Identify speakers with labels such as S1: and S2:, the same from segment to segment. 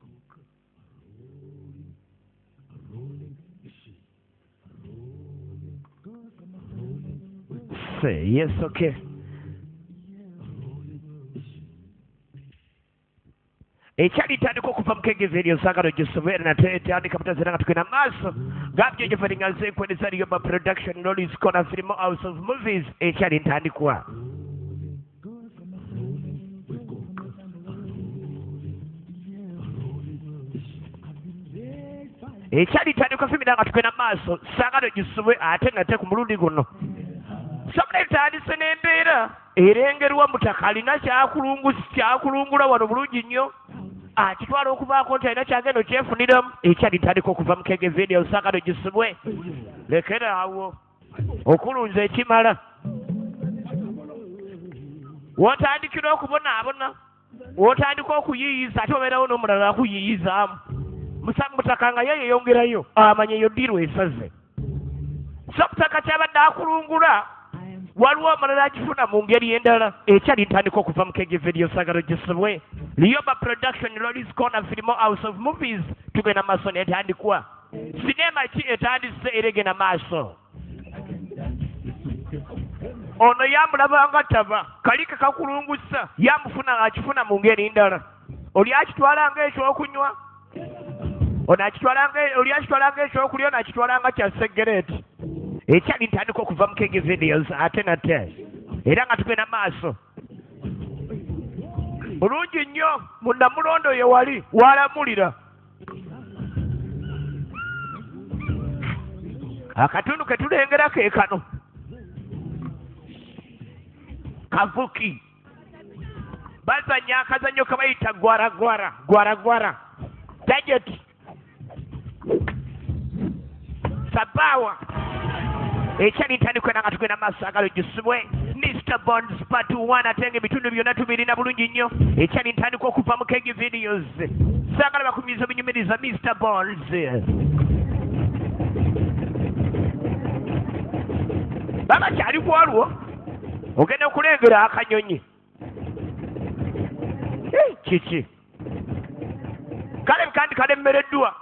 S1: Yes, okay. ekyalitandika okuva mu kegezeeryo saagalo gisobera nate etandika butazira nga tugenda maaso gabyo gye feri nga nzeekweneza liyoba production lolis corner film house of movies ekyali ntandikwa ekyalitandikwa fimira nga tugenda maaso saagalo gisobwe ate nate ku mulundi guno somula etandise n'embeera erengerwa mutaka alina kyakulungula wano bulungi nnyo akitwala okubaako nti alina kyagenda okyefuniramu ekyalitandika okuva mu kegezeeryo saagalo gisibwe lekera awo okulunza ekimala wotandikira okubonaabona wotandika okuyiyiza ate obeerawo n'omulala akuyiyizaamu musamu mutaka nga ye yeyongerayo amanye eyo ddiirwa esaze so mutaka kyabadde akulungula waliwo amalala agifuna mu ngeri endala ekyali ntandika okuva mu kegezeeryo saagalo gisibwe liyoba production lolis corner film house of movies tugenda maaso netandikwa sinema ki etandise era egenda maaso ono yamulabanga taba kalika kakulungusa yamufuna akifuna mu ngeri ndala oli akitwalanga ekyokunywa ono oli akitwalanga ekyokulya ono akitwalanga kya segereti ekyali ntandika okuva mu kegezeeryo ate nate era nga tugenda maaso bulungi nnyo munnamulondo ye wali walamulira akatundu ke tulengera ke kano kavuki bazanya akazanyo kabayita gwaragwara target sabawa ekyali ntandikwa era nga tugenda maaso saagalo gisibwe Mr. Bonds part 1 ate nga ebitundu byonna tubirina bulungi nnyo ekyali ntandikwa okuva mu kegi videos saagala bakumiza binyumiriza Mr. Bonds baba kyali kwalwo ogenda okulengera akanyonyi kiki kale kandi kalemmereddwa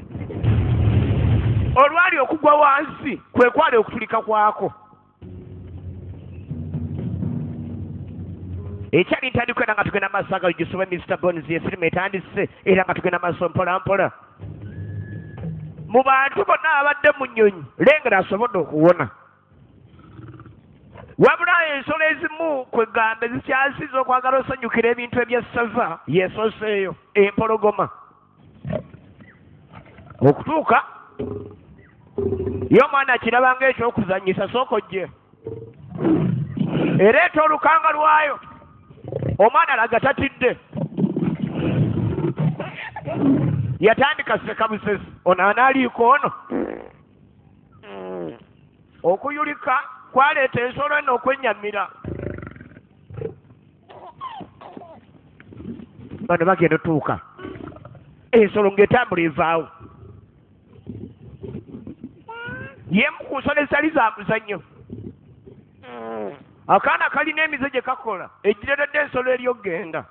S1: olwali okugwa wansi kwe kwali okutulika kwako ekyali ntandikwa era nga tugenda maaso saagalo gisibwe Mr. Bones yefirimu etandise era nga tugenda maaso mpolampola mu bantu bonna abadde mu nnyonyi lengera asobodde okuwona wabula ensolo ezimu kwegamba ezikyasiza okwagala osanyukira ebintu ebyasava yesoseeyo empologoma okutuuka ye omwana akirabanga ekyokuzanyisa sooka ojje ereeta olukanga lwayo omwana alaga tatidde yatandika seka busesi ono anaaliiko ono okuyulika kwaleeta ensolo eno okwennyamira bano bagenda otuuka ensolo ng'etambula evaawo yemu ku nsolo ezitali za muzannyo akaana kalina emize gye kakola egireredde ensolo eri okgenda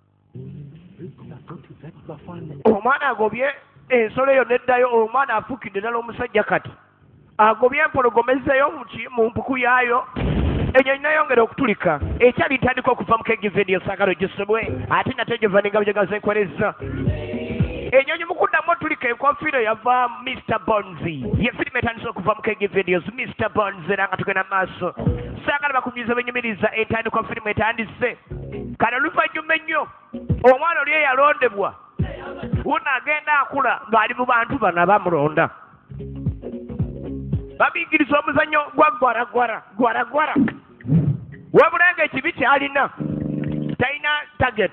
S1: omwana agobye ensolo eyo neddayo omwana afuukidde ddala omusajja kati agobye empologoma ezzeeyo mu mpuku yaayo ennyonyi nayongera okutulika ekyali ntandika okuva mu kegi video saagalo gisibwe ate nate gyovaninga bye gazeekwereza ennyonyi mukuddamu otulika enkofiira yava Mr. Bonzi ye firimu etandise okuva mu kegi videos Mr. Bonzi era nga tugenda maaso saagala bakunyumiza benyumiriza entandikwa firimu etandise kale oluvannyuma ennyo omwana oli eyalondebwa wuno agenda akula ng'ali mu bantu bano abamulonda babingiriza omuzannyo gwa gwaragwara wabula nga ekibi kyalina talina target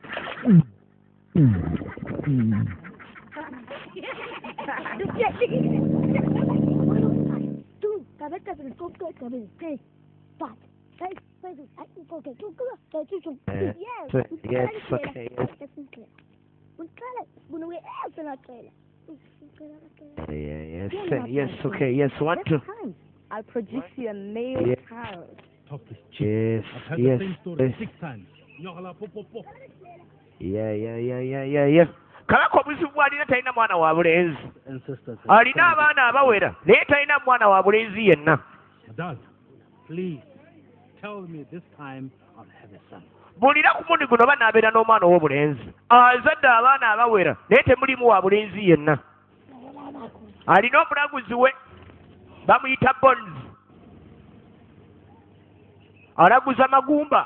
S1: Yes, okay, yes, what to?
S2: I'll produce you a male child.
S1: Yes. 6 times. Yeah. kabaka obuzibu bw'alina talina mwana wa bulenzi
S3: and sisters.
S1: alina abaana abawera naye talina mwana wa bulenzi yenna
S3: Dad, please tell me this time I'll have a son.
S1: bulira ku mundi guno banaabeera n'omwana ow'obulenzi azadde abaana abawera naye temulimu wa bulenzi yenna alina omulaguzi we bamuyita Bones alaguza magumba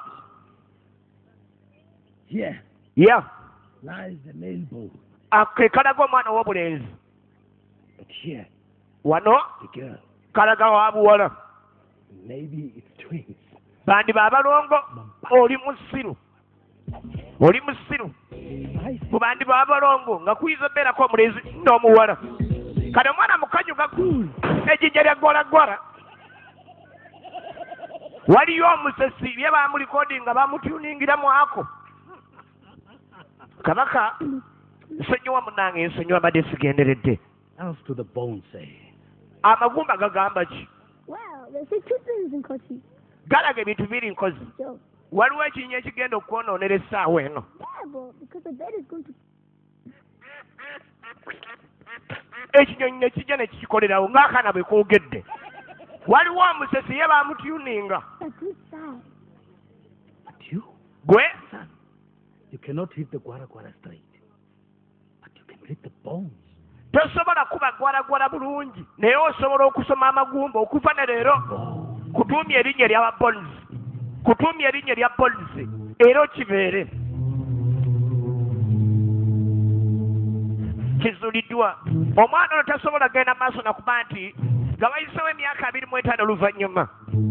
S4: Here
S1: ya
S4: lies the male bull,
S1: ke kalaga omwana ow'obulenzi
S4: but here
S1: wano
S4: the girl.
S1: kalaga wa buwala
S4: Maybe it's twins.
S1: bandiba abalongo oli musiru oli musiru
S4: I
S1: mu bandiba abalongo nga kuyinza beerako omulenzi n'omuwala kati omwana mukanyuga ejjinja lya gwolagwola waliyo omusesi bye bamulikoodi nga bamutuningira mwako kabaka nsonyiwa munange ensonyiwa badde sigenderedde
S3: Else to the bone say.
S1: amagumba gagamba ki
S2: Well, they say two things in Kochi.
S1: galaga ebintu biri nkozi
S2: So,
S1: waliwo ekinyonyi ekigenda okwonoonera essaawa eno
S2: yeah, bro, because the bed is going to.
S1: ekinyonyi ne kijja ne kikikolerawo ng'akaana bwe koogedde waliwo omusesi ye bamutuninga
S2: But which side?
S3: But you,
S1: gwe
S3: son, you cannot hit the Gwara Gwara straight. But you can hit the bones.
S1: tosobola kuba gwalagwala bulungi naye osobola okusoma amagumba okuva ne leero kutuumya erinnya lya Bones kutuumya erinnya lya Bones era okibeere kizuuliddwa omwana ono tasobola genda maaso nakuba nti nga bayisewo emyaka 25 oluvannyuma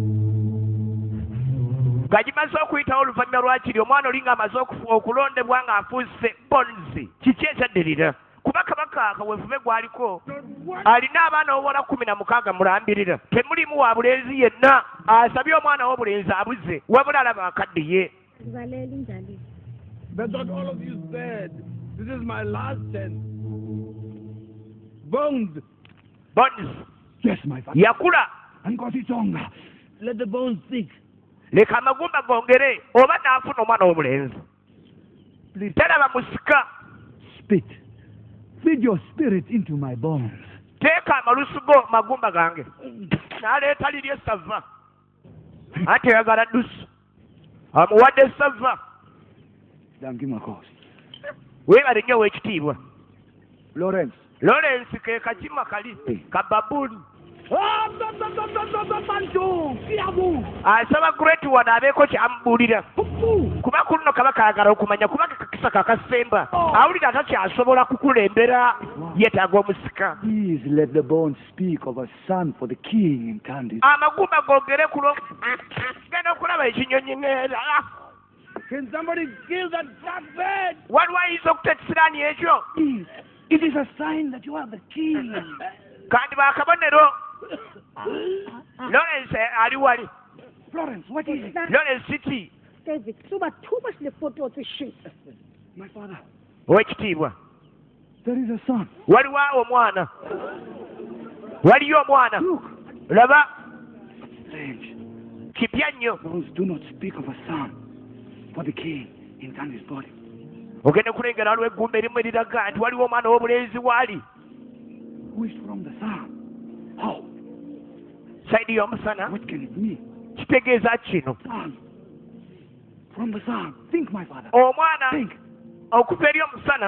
S1: nga gimaze okuyitawo oluvannyuma lwakiri omwana oli ng'amaze okulondebwa ng'afuuse Bones kiki ekyaddirira kuba kabaka akaweefube gwaliko alina abaana obuwala 16 mulambirira temulimu wa bulenzi yenna asabye omwana w'obulenzi abuze wabula alaba akadde ye
S2: Valeli Njali.
S4: But not all of you said. This is my last chance. Bones.
S1: Bones
S4: Yes, my father.
S1: yakula
S4: Nkositsonga. Let the bones speak.
S1: leka amagumba gongere oba naafuna omwana w'obulenzi teraba musika
S4: Spit. Feed your spirit into my bones.
S1: teeka amalusu go magumba gange n'aleeta liri essava anti oyagala ddusu amuwadde essava
S4: Danki Makos.
S1: weebale nnyo w'ekitiibwa
S4: Lawrence.
S1: Lawrence ke kakima kali kababuuni asaba Great One abeeko kyamubuulira kuba kuno kabaka ayagala okumanya kuba kakisaka akasemba awulira atakyasobola kukulembera yeetaaga omusika
S4: Please let the bones speak of a son for the king in Candice.
S1: amagumba gogere kulo genda okulaba ekinyonyi neera
S4: Can somebody kill that black bird?
S1: waliwo ayinza okuta ekisiraani ekyo
S4: Please. It is a sign that you are the king.
S1: kandi bakabonero Lawrence ali wali
S4: Florence, what is it?
S1: Lawrence City
S2: David, too much the photo to shoot.
S4: My father,
S1: owekitiibwa
S4: there is a son.
S1: waliwo omwana waliyo omwana
S4: Look,
S1: laba
S4: strange.
S1: kipya nnyo
S4: Those do not speak of a son for the king in Candice's body.
S1: ogenda kulengera waliwo eggumba erimu eriraga nti waliwo omwana w'obulenzi waali
S4: Who is from the sun? How?
S1: sayidi y'omusana
S4: What can it mean?
S1: kitegeeza kino
S4: Son. From the sun. Think, my father.
S1: omwana
S4: Think.
S1: okuva eri omusana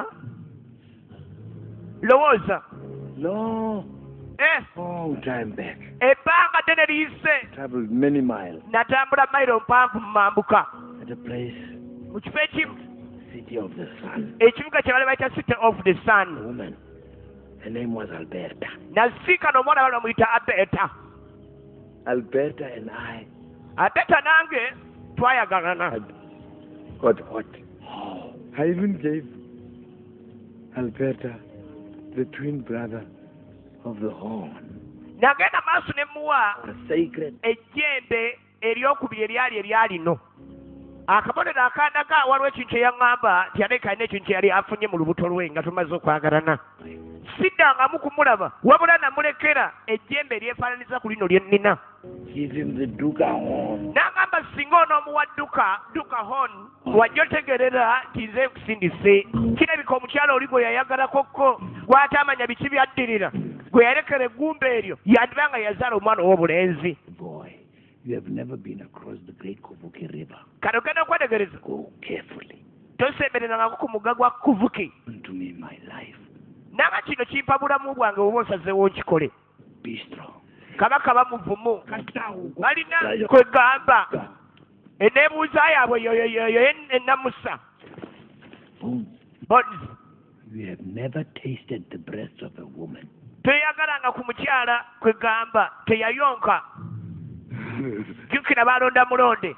S1: lowooza
S4: No. Oh, time back.
S1: ebbanga ddene liyise
S4: Traveled many miles
S1: natambula mayiro mpanvu mu mambuka
S4: at a place,
S1: mu kifo ekimu
S4: city of the sun.
S1: ekibuga kye bali bayita City of the
S4: A
S1: Sun
S4: woman. Her name was Alberta.
S1: nasiikana omwana bali bamuyita Abeta
S4: Alberta and I.
S1: Abeta nange twayagalana
S4: What? Oh. I even gave Alberta the twin brother of the horn.
S1: nagenda maaso ne muwa
S4: A sacred.
S1: ejjembe eryokubiri eryalino akabonero akandaga waliwo ekintu kye yaŋŋamba nti yaleka alina ekintu kye yali afunye mu lubuto lwe nga tumaze okwagalana siddangamu kumulaba wabula namulekera ejjembe eryefaananiza ku lino lye nnina
S4: Give him the Duga horn.
S1: n'agamba singa onoomuwadde duka hon wajja otegerera nti nze nkusindise kirabika omukyala oli gwe yayagalako ko gwatamanya biki byaddirira gwe yalekera eggumba eryo yandiba nga yazaala omwana ow'obulenzi.
S3: Boy, you have never been across the great Kuvuki River.
S1: Kano ogenda okwetegereza
S3: Go carefully.
S1: tosembererangako ku mugga gwa Kuvuki.
S3: To me, my life.
S1: nanga kino kimpa bulamu bwange oba osazeewo nkikole.
S3: Be strong.
S1: kabaka bamuvumu balina kwegamba eneebuuza yaabwe yoyo ennamusa. Bones.
S3: You have never tasted the breast of a woman.
S1: Teyagalanga ku mukyala kwegamba teyayonka. Jjukira balonda mulonde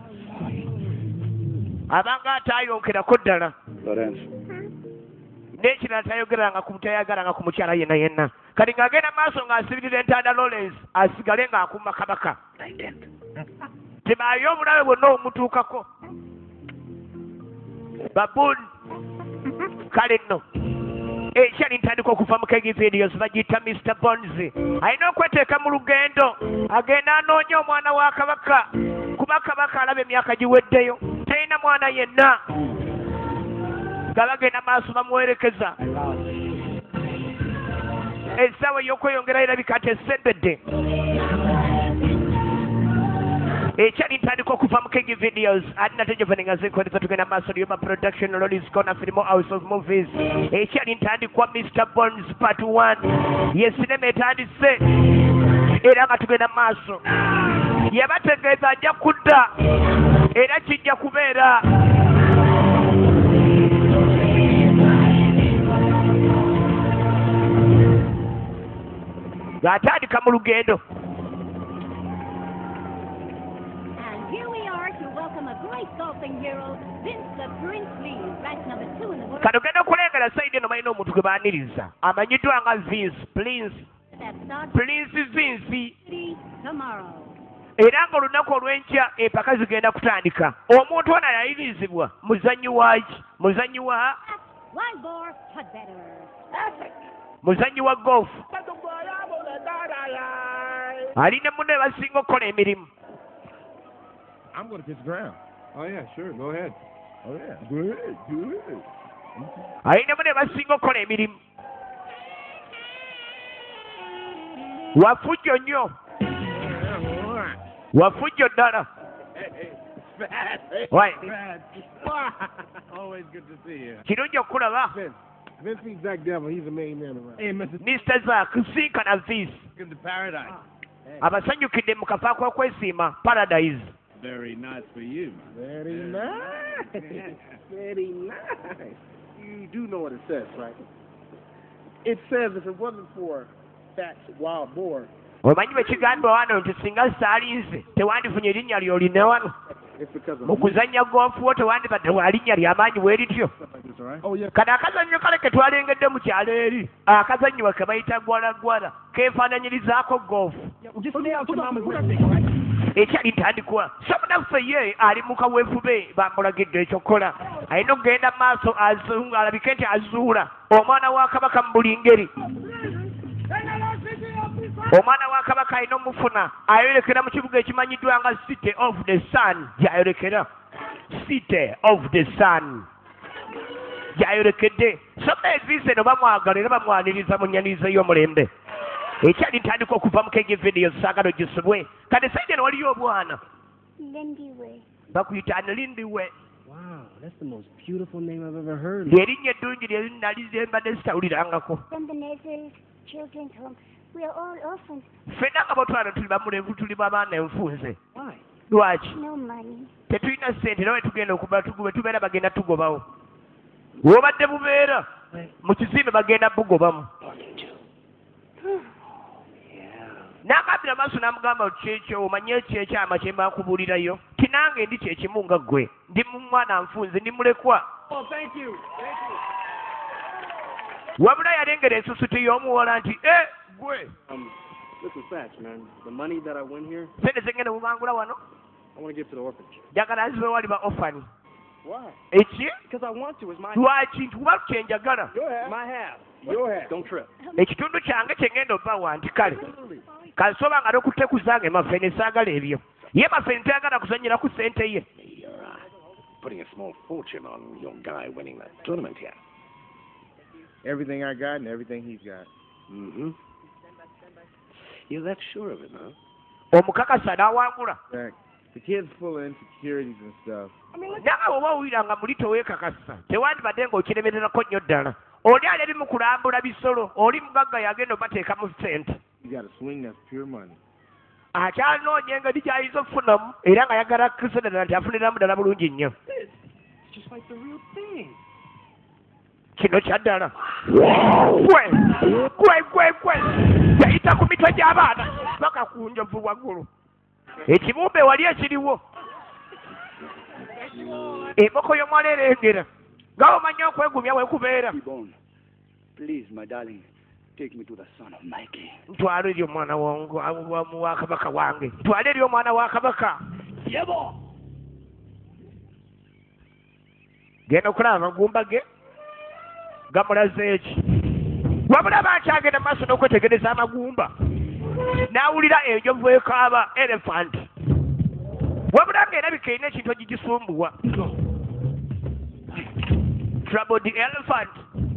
S1: abanga atayonkerako ddala n'ekirala tayagalanga ku mukyala yenna yenna kati ng'agenda maaso ng'asibirira entanda Lawrence asigale ng'akuuma kabaka tebaayo obulabe bwonna omutuukako babuuni. Kale nno ekyali ntandika okuva mu Kegi Videos bagiyita Mr. Bones alina okweteeka mu lugendo agenda anoonya omwana wa kabaka kuba kabaka alaba emyaka giweddeyo talina mwana yenna nga bagenda maaso bamuwerekeza. Essaawa ey'okweyongera erabika nti esembedde ekyali ntandika okuva mu Kegi Videos alina tejevaninga zinkoleza tugenda maaso lyoma production Lolly's Corner Film House of Movies ekyali ntandikwa Mr. Bones Part 1 ye sinema etandise era nga tugenda maaso yabategeeza ajja kudda era kijja kubeera ng'atandika mu lugendo. Kano genda okulengera sayidi eno balina omuntu gwe baaniriza amanyiddwa nga Vince Prince Vince era ng'olunaku olw'enkya empaka zigenda kutandika. Omuntu ono yayirizibwa muzannyi waki muzannyi wa golf alina munne basinga okukola emirimu.
S5: I'm going to kiss the ground. Oh, yeah, sure. Go ahead. Oh, yeah. Good.
S1: alina munne basinga okukola emirimu. Wafujjo nnyo. Wafujjo ddala. Why?
S5: Always good to see you.
S1: Kirungi okulaba.
S5: Vince beats Zach Devil. He's the main man around. Hey,
S1: Mr. Zack sinkana Vince.
S5: Welcome to paradise.
S1: Abasanyukidde mu kafo ak'okwesiima Paradise.
S5: Very nice for you. Very nice. Very nice. You do know what it says, right? It says if it wasn't for that wild boar.
S1: Omanyi bwe kigamba wano nti singa saalinze tewandifunye erinnya ly'olina wano mu kuzannya goofu wo tewandibadde wa linnya ly'amaanyi bwe lityo. Kati akazannyo kale ke twalengedde mu kyalo eri akazannyiwa ke bayita gwalagwala keefaananyirizaako goofu ekyali ntandikwa. So munaffe ye ali mu kaweefube bamulagidde ekyokola alina okugenda mu maaso alabike nti azuula omwana wa kabaka mu buli ngeri. Omwana wa kabaka alina omufuna ayolekera mu kibuga ekimanyiddwa nga City of the Sun gy'ayolekera. City of the Sun gy'ayolekedde. So Vince eno bamwagala era bamwaniriza mu nnyaniza y'omulembe. Ekyali ntandika okuva mu Kegi Videos saagala ogisibwe. Kati sayidi eno waliyo obwana.
S2: Lindywe.
S1: Bakuyita Lindywe.
S6: Wow, that's the most beautiful name I've ever heard.
S1: Lyerinnya eddungi lye nali mbadde sitawulirangako.
S2: Ebenezer Children's Home. We are all orphans.
S1: Ffenna nga botwala tuli bamulenvu tuli babaana enfunze.
S6: Why?
S1: Lwaki?
S2: No money.
S1: Tetulina ssente nawe tugenda okuba tubeera bagenda tugobawo. W'obadde bubeera mu kizimbe bagenda bugobamu. N'agambira maaso n'amugamba kyekyo omanyi ekyekyama kye mbaakubuulirayo tinange ndi kyekimu nga ggwe ndi mu mwana nfunze ndi mulekwa. Wabula yalengera ensusuti y'omuwola nti gwe
S6: Listen, Satch, man. The money that I win here,
S1: sente zengenda bubangula wano
S6: I want to give to the orphanage.
S1: njagala nzibe wali ba orphan.
S6: Why?
S1: Eki
S6: Because I want to. It's my
S1: lwaki nti kuba kyenjagala
S6: my half.
S5: Your half.
S6: Don't trip.
S1: ekitundu kyange kyengenda obawa nti kale kansoba nga n'okutekuzanga emaffene saagala ebyo ye maffene teyagala kuzanyira ku ssente ye
S7: putting a small fortune on your guy winning that tournament here.
S5: Everything I got and everything he's got.
S7: Mm-hmm. You're that sure of it, huh?
S1: Omukakasa n'awangula.
S5: Back. The kid's full of insecurities and stuff.
S1: Nawe oba owulira nga muli teweekakasa tewandibadde ng'okiremererako nnyo ddala. Oli ali mu kulambula bisolo oli mugagga yagenda obateekamu ssente.
S5: You got a swing that's pure money.
S1: Akyanoonya engeri gy'ayinza okufunamu era nga yagala akkiriza ddala nti afuniramu ddala bulungi nnyo.
S6: Just like the real thing.
S1: Kino kya ddala. Gwe yayita ku mitwe gy'abaana paka ku njovu waggulu. Ekibumbe wali ekiriwo. Enkoko y'omwala erengera. Nga omanyi okwegumya weekubeera.
S4: Please, my darling, take me to the son of my king.
S1: Ntwala eri omwana wa kabaka wange. Ntwala eri omwana wa kabaka.
S4: Yebo!
S1: Genda okulaba amagumba ge. Gamulaze eki. Wabulaba akyagenda maaso n'okwetegereza amagumba. N'awulira enjovu ekaaba elephant. Wabula ng'erabika erina ekintu ekigisumbuwa. Trouble the elephant.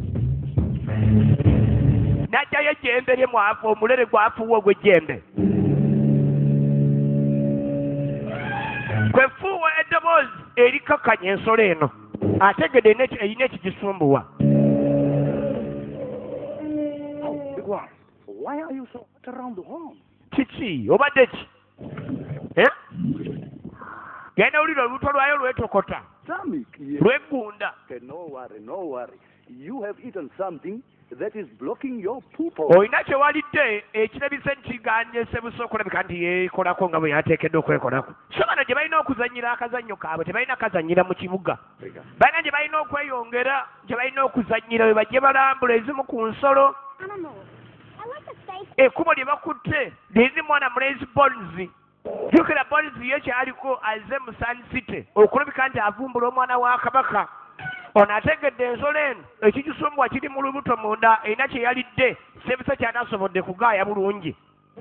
S1: N'ajjayo ejjembe lye mwafu omulere gwafuwa ogw'ejjembe. Kwefuuwa eddoboozi erikakkanya ensolo eno. Ategedde erina ekigisumbuwa.
S4: Why are you so hot around the home?
S1: Kiki obadde ki? Genda owulira olubuto lwayo lwetokota.
S4: Sammy,
S1: Lwegunda.
S4: no worry. You have eaten something that is blocking your pooper.
S1: Olina kye walidde ekirabise nti kigaanyese buso okulabika nti yeekolako nga bwe yateekeddwa okwekolako. So bano gye balina okuzannyira akazannyo kaabwe tebalina kazannyira mu kibuga. Balina gye balina okweyongera gye balina okuzannyira bwe bajje balambula ezimu ku nsolo. Ekkubo lye bakutte liri mwana mulenzi Bonzi. Jjukira Bonzi ye kyaliko azze mu Sun City okulabika nti avumbula omwana wa kabaka. Ono ategedde ensolo eno ekigisumbuwa kiri mu lubuto munda erina kye yalidde sebisa kyanasobodde kugaaya bulungi.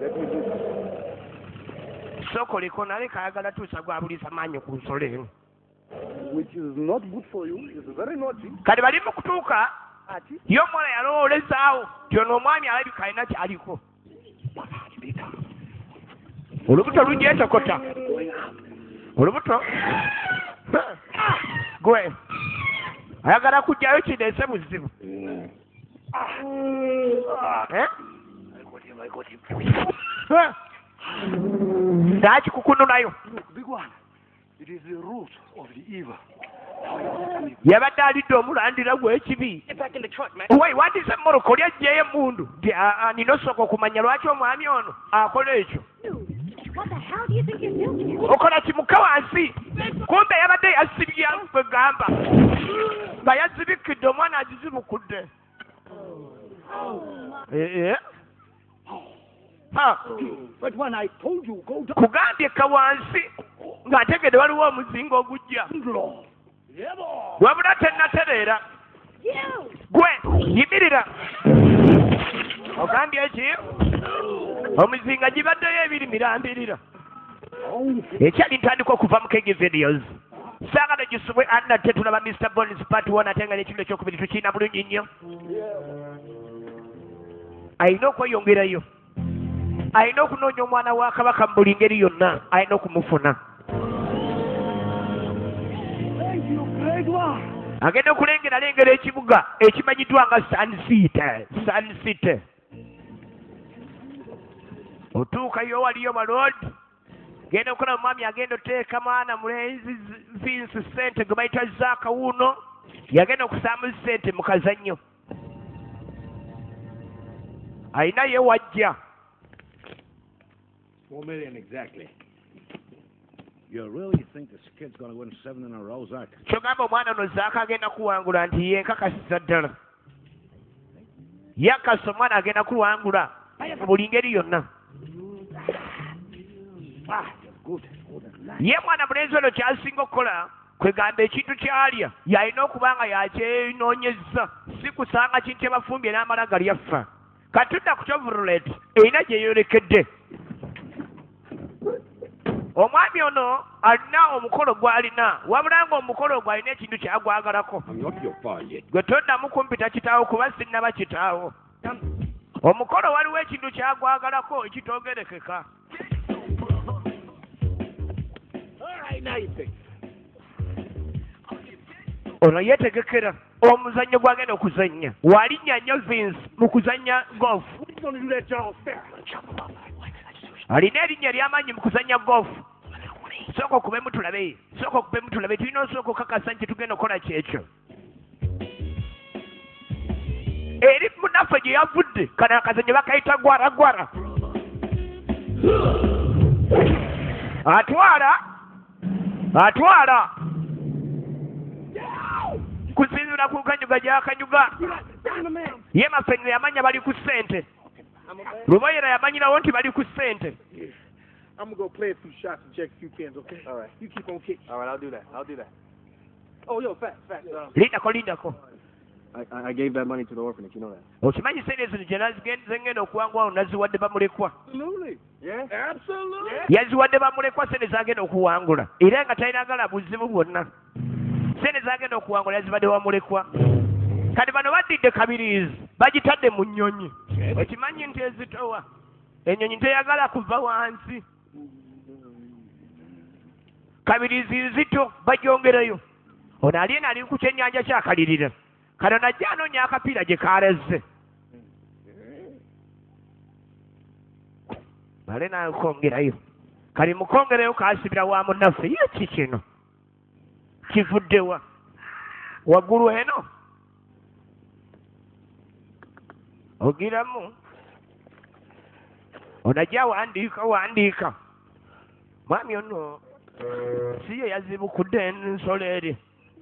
S1: Sokoleko naleka ayagala tuusa gwabuliisa maanyi ku nsolo eno.
S4: Which is not good for you. It's very naughty.
S1: Kati bali mu kutuuka ye omuwala yalowoolezaawo nti ono omwami alabika alina kyaliko. Olubuto lugyetokota. Olubuto gwe ayagala kujjayo kireese buzibu. Naakikukununayo.
S4: Big one. It is the root of the evil.
S1: Yabadde alidde omulandira gw'ekibi. Wai wandiise Moroko oli aggyeyo emmundu nti nina osooka okumanya lwaki omwami ono akola ekyo.
S2: What the hell do you think you're doing?
S1: Okola kimuka wansi. Kumbe yabadde yasibye gwe gamba. Nga yazibikidde omwana agizibukudde.
S4: But when I told you go down.
S1: Kugambye ka wansi nga ntegedde waliwo omuzinga ogujja. Wabula tennatereera. Gwe yimirira. Ogambye ki? Omuzinga gibaddeyo ebiri mirambirira. Ekyali ntandika okuva mu Kegi Videos. Saagala gisubwe anate tulaba Mr. Bones Part 1 ate nga n'ekirulo ekyokubiri tukirina bulungi nnyo. Alina okweyongerayo. Alina okunoonya omwana wa kabaka mu buli ngeri yonna. Alina okumufuna. Agenda okulengeralengera ekibuga ekimanyiddwa nga Sun City. Otuukayo waliyo maloodi. Genda okola omwami agenda oteeka mwana mulenzi Vince ssente gwe bayita Zaakawuuno. Yagenda okusaamu ssente mu kazannyo. Alina ye wajja.
S7: $4 million exactly. You really think this kid's going to win 7 in a row, Zach?
S1: Kyogamba omwana ono Zaaka agenda kuwangula nti ye nkakasiza ddala. Yakasa omwana agenda kuwangula mu buli ngeri yonna. Ye mwana mulenzi ono kyasinga okukola kwegamba ekintu kyalya yalina okuba nga yakyenoonyezza si kusanga kintu ebafumbye n'amala galyafa. Katunda ku Chevrolet erina gye yolekedde. omwami ono alina omukolo gw'alina wabula nga omukolo ogwo alina ekintu kyagwagalako gwe toddamu kumpita kitaawo kuba sinnaba kitaawo omukolo waliwo ekintu kyagwagalako ekitoogerekeka ono yeetegekera omuzannyo gw'agenda okuzannya walinnya nnyo Vince mu kuzannya golf alina erinnya ly'amaanyi mu kuzannya golf sooka okubemu tulabe tulina osooka okakasa nti tugenda okukola kyekyo eri munaffe gye yavudde kano akazannyo bakayita gwaragwara atwala kusinzira ku kanyuga gy'akanyuga ye mafengo yamanya bali ku ssente Luboyera yamanyirawo nti bali ku ssente
S5: I'm going to go play a few shots and check a few pins, okay?
S4: All right.
S5: You keep on kicking.
S4: All right, I'll do that. Oh, yo, Fats.
S1: lindako
S4: I gave that money to the orphanage, you know that.
S1: okimanyi sente ezo gye zengenda okuwangwawo naziwadde bamulekwa
S5: Absolutely.
S4: Yeah?
S5: Absolutely.
S1: yaziwadde bamulekwa sente zagenda okuwangula era nga talinagala buzibu bwonna sente zagenda okuwangula yazibadde wamulekwa kati bano baddidde kabirizi bagitadde mu nnyonyi okimanyi nti ezitowa ennyonyi teyagala kuva wansi kabirizi nzito bagyongerayo ono aliena ali ku kyennyanja kyakalirira kano najja anoonya akapiira gye kaleze ale nakongerayo kali mukongerayo kasibira wa munaffe ye ki kino kivuddewa waggulu eno ogiramu onajja wandiika mwami ono si ye yazibukudde ensolo eri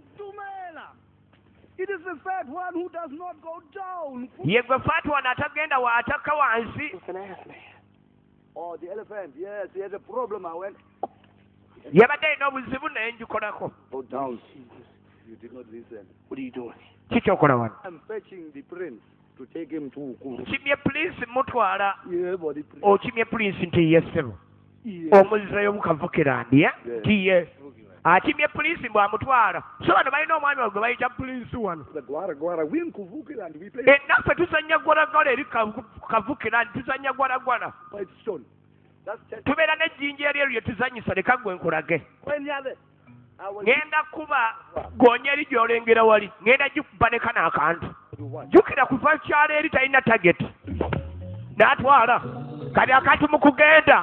S5: It is the fat one who does not go down.
S1: ye gwe fatwana atagenda waataka wansi
S4: It's an ass, man. Oh, the elephant. Yes, he has a problem. I went.
S1: yabadde alina obuzibu naye ngikolako
S4: Go down. You did not listen. What are you doing?
S1: kikyokola wano
S4: I'm fetching the prince to take him to Ukuru.
S1: kimye pulisi mutwala
S4: Yeah, but the prince.
S1: okimye pulisi nti ye ssebo
S4: Yeah.
S1: omuzzeyo mukavukira ndya tiye akimye pulisi bw'amutwala so bano balina omwami wa gwe bayita pulisi wano
S4: The Guara, we in Kuvukira and we play
S1: naffe tuzannya gwalagwala eri kavukira nti tuzannya gwalagwala
S4: by stone. That's just
S1: tubeera n'ejjinja eryeru lye tuzannyisa leka gwe nkulage
S4: when the other. I was
S1: ngenda kuba goonya eri gy'olengera wali ngenda gikuba ne kana akantu jjukira kuva kyalo eri talina tageti n'atwala kati akantu mu kugenda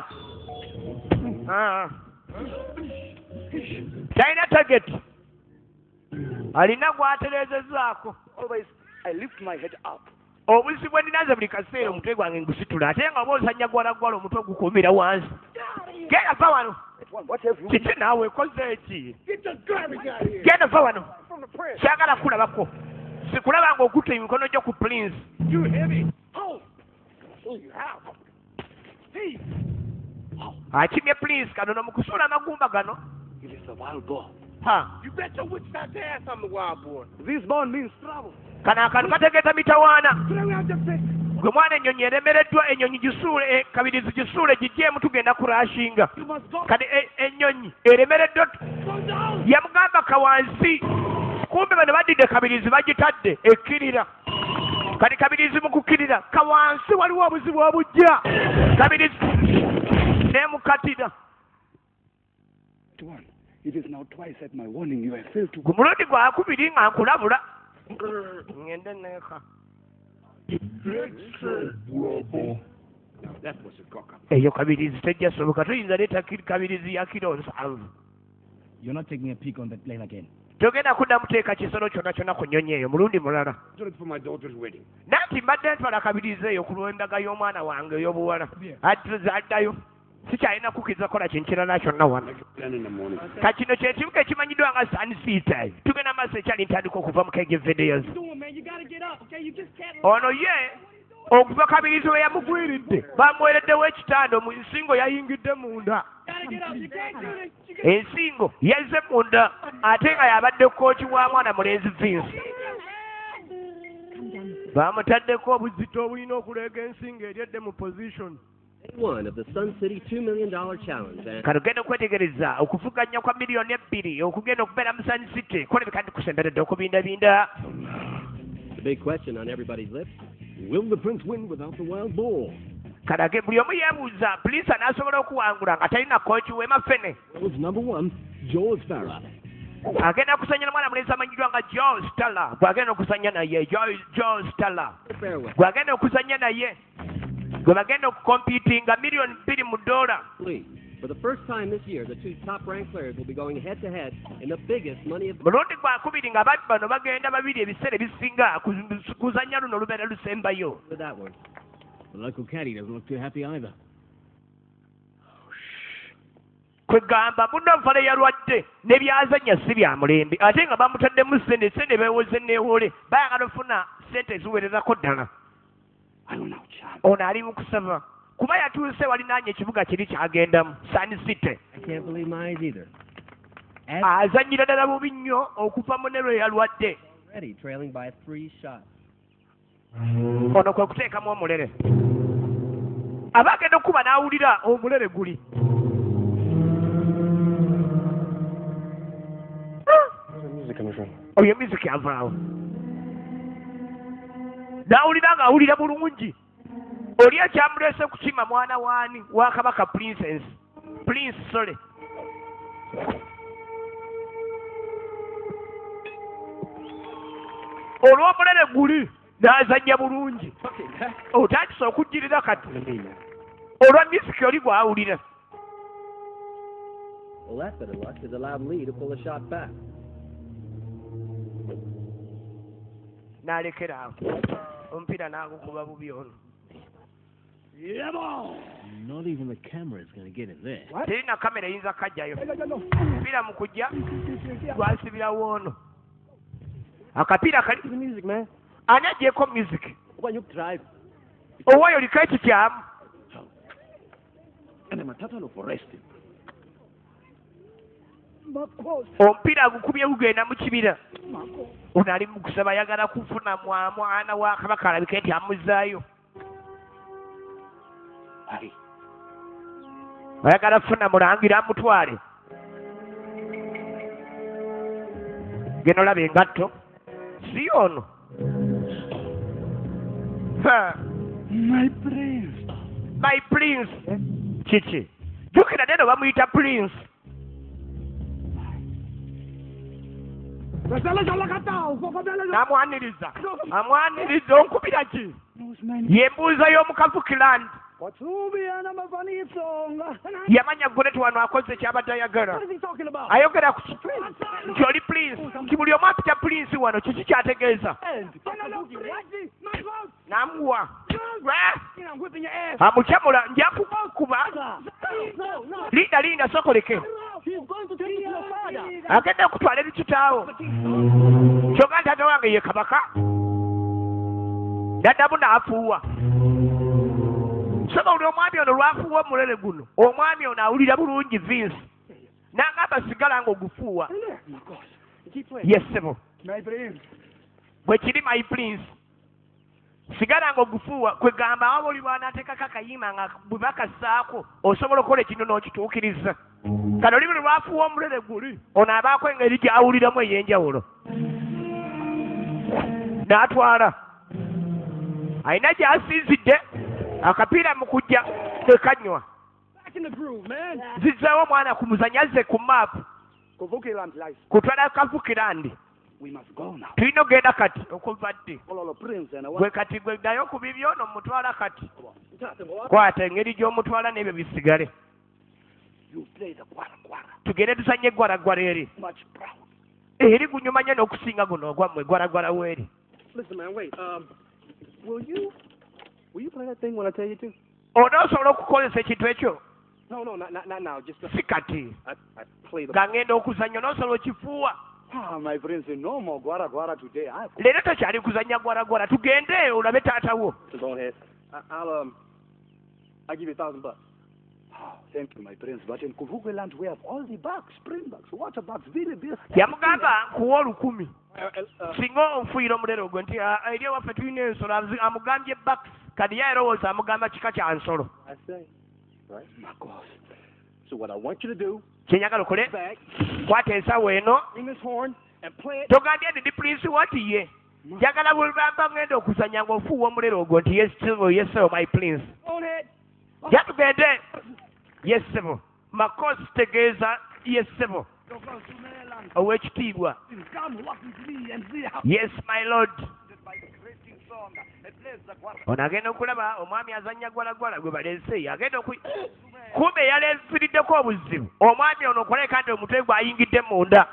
S1: talina tageti alina gw'atereezezaako
S4: always, I lift my head up.
S1: obuzi bwe ndinaze buli kaseera omutwe gwange ngusitula ate nga oba ozannya gwalagwala omutwe gukuumira wansi genda va wano
S4: What have you?
S1: kiki naawe ekoze eki
S5: Get the garbage out of here.
S1: genda va wano
S5: From the prince.
S1: kyagala kulabako sikulaba nga okutta emikono gyo ku prince
S5: You heavy. Oh. Show you how. Hey.
S1: akimye prince kano mu kusuula amagumba gano
S4: It is a wild boar.
S5: You bet your witch not to ass I'm the wild boy.
S4: This bone means trouble.
S1: kano akantu kategeeza mitawaana
S5: Today we have to fix.
S1: gwe mwana ennyonyi eremereddwa ennyonyi gisuule kabirizi gisuule gigyemu tugenda kurashinga
S5: You must go.
S1: kati ennyonyi eremereddwa
S5: Go down.
S1: yamugamba kawansi kumbe bano baddidde kabirizi bagitadde ekkirira kati kabirizi mu kukkirira kawansi waliwo obuzibu obujja kabirizi nemukatira
S4: It is now twice at my warning you have failed to.
S1: ku mulundi gwakubiri nga nkulabula ngende neeka
S7: That was a cock-up.
S1: eyo kabirizi tejjasoboka toyinza leeta kabirizi ya kiro 7
S3: You're not taking a peek on that plane again.
S1: togenda kuddamu teeka kisolo kyonna kyonna ku nnyonyi eyo mulundi mulala
S7: Did it for my daughter's wedding.
S1: nanti mbadde ntwala kabirizi eyo ku lw'endaga y'omwana wange ey'obuwala addayo sikyalina kukkiriza kola kintu kirala kyonna wano
S7: 10 in the morning.
S1: kakino kyekibuga ekimanyiddwa nga sunseat tugenda maaso ekyali ntandika okuva mu kege videos ono ye okuva kabirizi we yamugwiridde bamuwereddewo ekitanda mu nsingo yayingidde munda ensingo yazze munda ate nga yabadde kooki wa mwana mulenzi Vince bamutaddeko obuzito obulina okuleega ensingo eryedde mu position
S8: One of the Sun City $2 million challenge. And
S1: Katugenda okwetegereza okuvuganya kwa miliyoni 2 okugenda okubeera mu Sun City kulabika ndikusemberedde okubindabinda.
S8: the big question on everybody's lips:
S7: Will the prince win without the wild boar?
S1: Kalage buli omu yeebuuza Prince anaasobola okuwangula nga talina kooki Wema Fene.
S7: World's number one, George Farah.
S1: Agenda kusanya mwana mulenzi amanyiddwa nga George Stella gwagenda okuzanya naye George Stella
S8: Farewell.
S1: gwagenda okuzanya naye gwe bagenda okukompitinga miliyoni $2
S8: Please, for the first time this year, the two top-ranked players will be going head-to-head in the biggest money of
S1: mulundi gwakubiri nga abantu bano bagenda babiri ebiseera ebisinga kuzanya luno lubeera lusembayo.
S8: with that one.
S7: The local caddy doesn't look too happy either.
S1: Kwegamba munnanfale yalwadde n'ebyazanya si bya mulembe ate nga bamutaddemu sente beewoze neewole bayagala ofuna sente eziwererako ddala. Ono ali mu kusaba kuba yatuuse walinaanye ekibuga kiri ky'agendamu Sun City.
S8: I can't believe my eyes either.
S1: Azannyira ddala bubi nnyo okuva mu ne lwe yalwadde.
S8: Already trailing by 3 shots.
S1: Ono kwe kuteekamu omulere. Aba agenda okuba n'awulira omulere guli. Oyo music avaawo. N'awulira ng'awulira bulungi. Oli ekyamuleese kukima mwana waani wa Kabaka Prince sorry. Olw'omulere guli n'azannya bulungi. Otandise okujjirira kati. Olwa music oli gw'awulira.
S8: Well, that bit of luck has allowed Lee to pull a shot back.
S1: N'alekera awo. Omupiira n'agukuba bubi ono.
S7: Not even the camera is going to get it there.
S1: Terina kamera eyinza kajjayo. Omupiira mu kujja gwasibirawo ono. Akapiira kali
S4: music, man.
S1: ani agyeko music.
S4: When you drive,
S1: Owaayo liko ekikyamu.
S4: and I'm a total for resting.
S1: Omupiira agukubye gugenda mu kibira. Ono ali mu kusaba ayagala kufuna mwana wa Kabaka alabika nti amuzaayo. Ayagala kufuna mulangira amutwale. Geno laba engatto. Si ono.
S7: My prince.
S1: My prince. Kiki. Jukira neno bamuyita prince. Namwaniriza. Amwaniriza onkubira ki? Yembuuza y'omukafukirandi. Yamanya Goretti wano akoze kyabadde ayagala. Ayogera ku nti oli prince. Nti buli omu apita prince wano kiki kyategeeza. Namuwa. Amukyamula nja kukuba. Linda sokoleke. Agenda okutwala ebikitaawo. Kyokka taata wange ye Kabaka. Daddamu n'afuuwa. Soba buli omwami ono lwafuuwa omulere guno. Omwami ono awulira bulungi Vince. N'agamba sigala ng'ogufuuwa. Yes, sebo. Bwe kiri my prince. Sigala ng'ogufuuwa kwegamba waba oli bw'anaateekako akayima nga bwe bakassaako osobola okukola ekintu n'okituukiriza. Kano oli buli lwafuuwa omulere guli ono abaako engeri gy'awuliramu ey'enjawulo. N'atwala. Alina gy'asinzidde akapiira mu kujja tekanywa. Zizzaawo omwana ku muzanyo azze ku maapu. Kutwala Kavukirandi. Tulina ogenda kati okuva ddi. Gwe kati gwe ddayo ku bibyo ono mutwala kati. Kwata engeri gy'omutwala n'ebyo bisigale. Tugende tusanye gwaragwara eri. Eri gunyuma nnyo n'okusinga guno ogwammwe gwaragwara weeri.
S4: Listen, man, wait. Will you play that thing when I tell you to?
S1: Onoosobola okukozesa ekintu ekyo?
S4: No, not now. Just
S1: Si kati.
S4: I play the.
S1: Nga ngenda okuzannya onoosobola okifuuwa.
S4: My friends, no more guara today.
S1: Leero tokyali kuzannya gwaragwara. Tugende olabe taatawo.
S4: Go ahead. I'll give you $1,000. Oh, thank you, my friends. But in Kuvugeland, we have all the bugs, springbugs, water bugs, very.
S1: Yamugamba nkuwa 10,000. Singa onfuuyira omulere ogwo nti eri ewaffe tulina ensolo amugambye bucks. kati yalowooza amugamba kika kya nsolo.
S5: I say, right? Marcos. So what I want you to do,
S1: kyenyagala okole
S5: back,
S1: kwata ensawo eno
S5: bring this horn, and play it.
S1: togambye nti prince watiye njagala bulubamba ngenda okuzanya ng'ofuuwa omulero ogwo nti yesebo my prince
S5: On it.
S1: jatugende yesebo makosi tegeeza yesebo ow'ekitiibwa. Yes my lord. ono agenda okulaba omwami azanya gwalagwala gwe baleese agenda kumbe yaleesiriddeko obuzibu omwami ono okoleka nti omutwe gwe ayingidde munda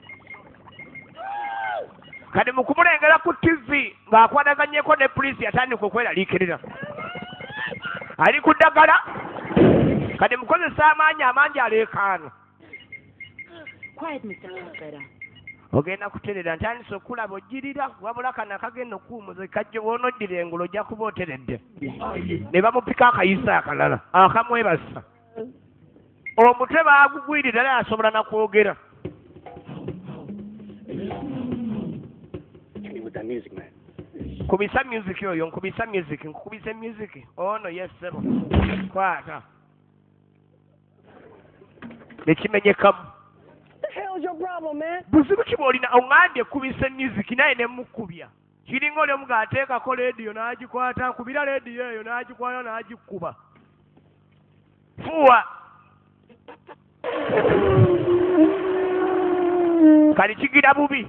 S1: kati mu kumulengera ku tv ng'akwanaganyeko ne pulisi yatandika okweraliikirira ali ku ddagala kati mukozesa amaanyi amangi aleekaano.
S9: Quiet, Mr. Carpenter.
S1: ogenda kuterera ntandise okulaba ojjirira wabula kano akagenda okuwumuza kajja woonoddira engulu ojja kuba oteredde ne bamupika akayisa akalala akamwebasa omutwe baagugwirira naye asobola nakwogera. Kubisa music oyo nkubisa music nkukubisa music ono yesebo kwata nekimenyekamu.
S5: Hell's your problem, man?
S1: buzibu ki bw'olina oŋŋambye kubisa music naye ne mukubya kiringa oli omu ng'ateekako leediyo n'agikwata nkubira leediyo eyo n'agikwata n'agikuba fuuwa kali kigira bubi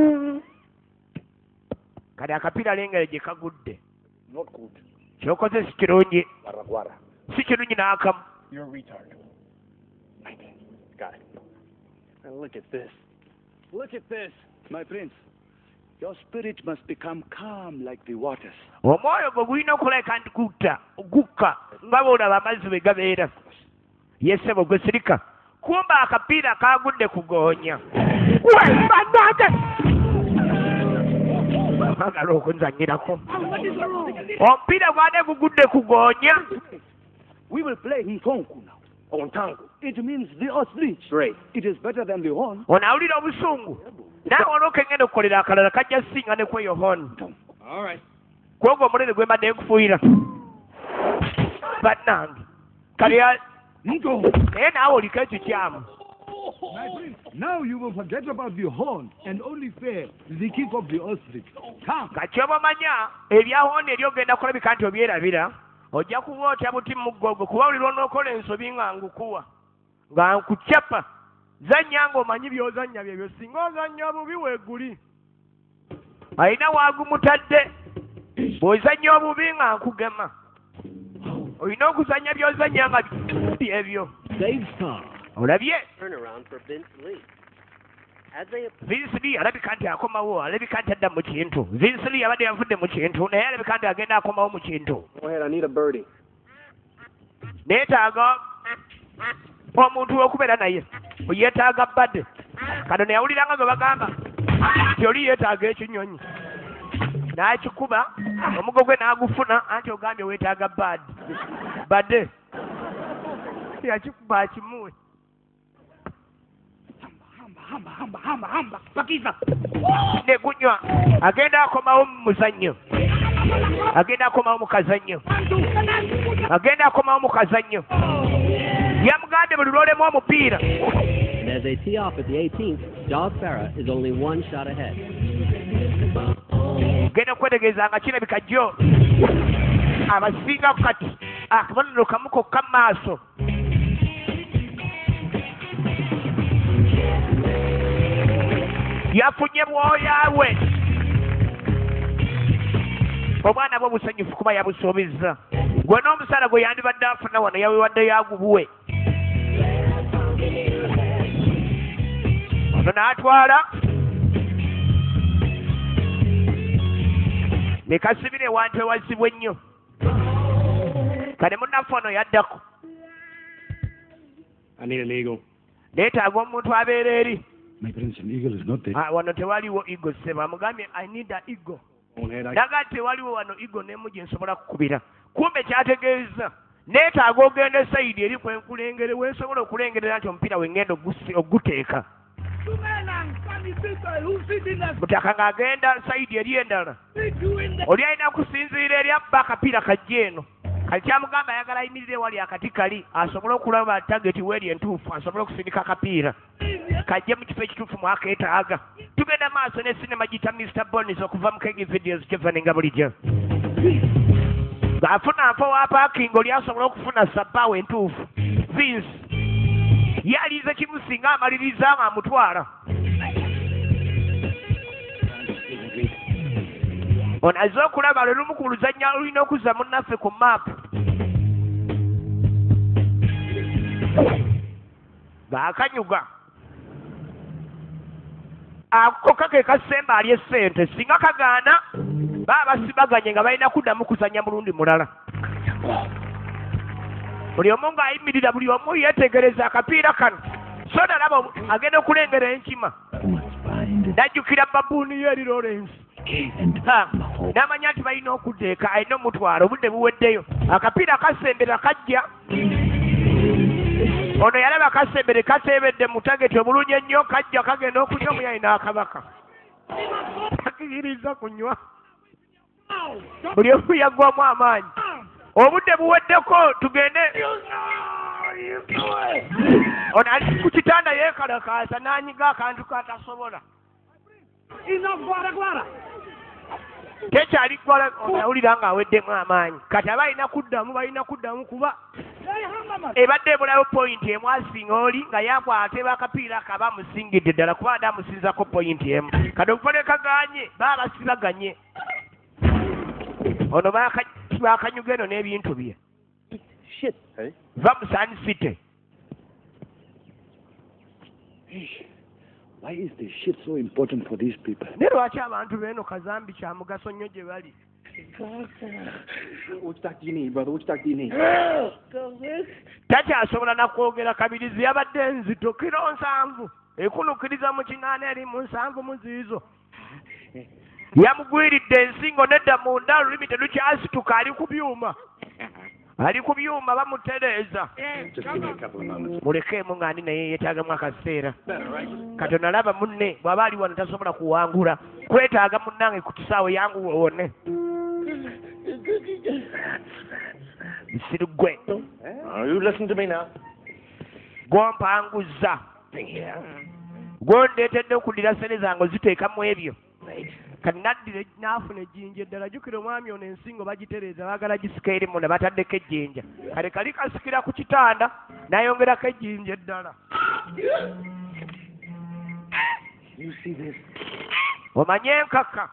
S1: kali akapiira lengere gye kagudde kyokoze si kirungi si kirungi n'akamu.
S5: You're a retard. Got it. Now look at this. Look at this.
S4: My prince, your spirit must become calm like the waters.
S1: omwoyo gwe gulina okuleka nti gukka nga bw'olaba amazzi bwe gabeera. yesebo gwe sirika kumba akapiira kagudde kugoonya agala okunzanyirako omupiira gwade gugudde kugoonya.
S4: We will play Ntonku now. On tango. It means the ostrich. Great. It is better than the horn.
S1: ono awulira obusungu naye olwoka engenda okukolera akalala kajja singa ne kweyo hon
S5: All right.
S1: kwogwo omulere gwe mbadde nkufuuyira bannange kali naye naawe oliko ekyo kyamu.
S3: My prince, now you will forget about the horn and only fear the kick of the ostrich. Come.
S1: nga kyobamanya ebyahoni eri ogenda kulabika nti obyerabira ojja kuba otya buti muggogwe kuba buli lwonookola ensobi nga ngukuwa nga nkucapa zanya ng'omanyi by'ozanya byebyo singa ozanya bubi weeguli alina waagumutadde bw'ozanya obubi nga nkugema olina okuzanya by'ozanya nga byebyo olabye.
S8: Turnaround for Vince Lee. As they
S1: Vince Lee alabika nti akomawo alabika nti adda mu kintu. Vince Lee abadde yavudde mu kintu naye alabika nti agenda akomawo mu kintu.
S5: Go ahead, I need a birdie.
S1: Neetaaga omuntu w'okubeera naye yeetaaga badde kano ne yawuliranga gwe bagamba nti oli yeetaaga ekinyonyi n'akikuba omugo gwe n'agufuna anti ogambye weetaaga badde yakikuba akimuwe hamba pakiza ne gunywa agenda akomawo mu muzannyo agenda akomawo mu kazannyo yamugambye buli lwolemu omupiira.
S8: And as they tee off at the 18th, Dawes Farah is only one shot ahead.
S1: genda okwetegeeza nga kirabika jjo abasinga kati akabonero kamu kokka mu maaso. yafunye bwoyawe obwana bwe busanyufu kuba yabusuubizza gwe n'omusaala gwe yandibadde afuna wano yawewadde yagubuwe ono n'atwala ne kasibira ewantu ewazibwa ennyo kale munnaffe ono yaddako neetaaga omuntu abeera eri.
S3: My prince, an eagle is not there.
S1: wano tewaliwo ego sebo amugambye I need a ego naga tewaliwo wano ego nemu gye nsobola kukubira kumbe kyategeeza neetaaga ogenda esayidi eri kwenkulengere wensobola okulengerera nti omupiira wengenda oguteeka
S3: funny people who sit in that
S1: mutaka ng'agenda sayidi eri endala oli alina kusinziira eri abba akapiira kajja eno kali kyamugamba ayagala ayimirire wali akati kali asobole okulaba tageti weeri entuufu asobole okusindika akapiira kajje mu kifo ekituufu mwakeetaaga tugenda maaso ne sinema giyita Mr. Bonis okuva mu Kegi Videos kyevaninga bulijjo ng'afuna nfa wa paakingi oli asobola okufuna sabbaawo entuufu Vince yalize kimusinga amaliriza ng'amutwala ono azze okulaba lwe lumu ku luzannya lulina okuzza munnaffe ku maapu ng'akanyuga ako kake kasemba alye ssente singa kagaana baba basibaganye nga balina kuddamu kuzannya mulundi mulala buli omu ng'ayimirira buli omu yeetegereza akapiira kano so nalaba agenda okulengera enkima najjukira babuuni ye eri Lawrence n'amanya nti balina okudda eka alina omutwalo obudde buweddeyo akapiira kasembera kajja ono yalaba kasembere kateebedde mu tageti obulungi ennyo kajja kagenda okunywa omuyayi n'akabaka takiriza kunywa buli omu yaggwamu amaanyi obudde buweddeko tugende ono ali ku kitanda yeekalakaasa n'anyiga akantu katasobola tekyali gwala onawulira ng'aweddemu amaanyi kati aba balina kuddamu kuba ebadde ebulayo poyinti emu asinga oli nga yakwate bakapiira kaba amusingidde ddala kuba adde amusinzako poyinti emu kati okufane kaganye baba basibaganye ono bakanyuga eno n'ebintu bye va mu Sun City.
S4: Why is this shit so important for these people?
S1: Ne lwaki abantu b'eno kazambi kya mugaso nnyo gye bali?
S6: Which doctor do you need, brother? Which doctor do you need?
S1: Takyasobola na kwogera kabirizi yabadde nzito kiro 7 ekunukiriza mu 8 eri mu 7 mu ziizo yamugwiridde ensingo nedda munda olulimi terukyasituka ali ku byuma bamutereeza mulekeemu ng'ani naye yeetaagamu akaseera Katonda alaba munne bw'aba ali wano tasobola kuwangula kwetaaga munnange ku kisaawe yangu wone sirugwe
S6: You listen to me now.
S1: gw'ompanguza gw'ondeetedde okuddira sente zange oziteekamu ebyo kati naddira n'afuna ejjinja eddala jjukira omwami ono ensingo bagitereeza baagala gisika eri munda bataddeko ejjinja kale kali kasikira ku kitanda n'ayongerako ejjinja eddala omanye enkaka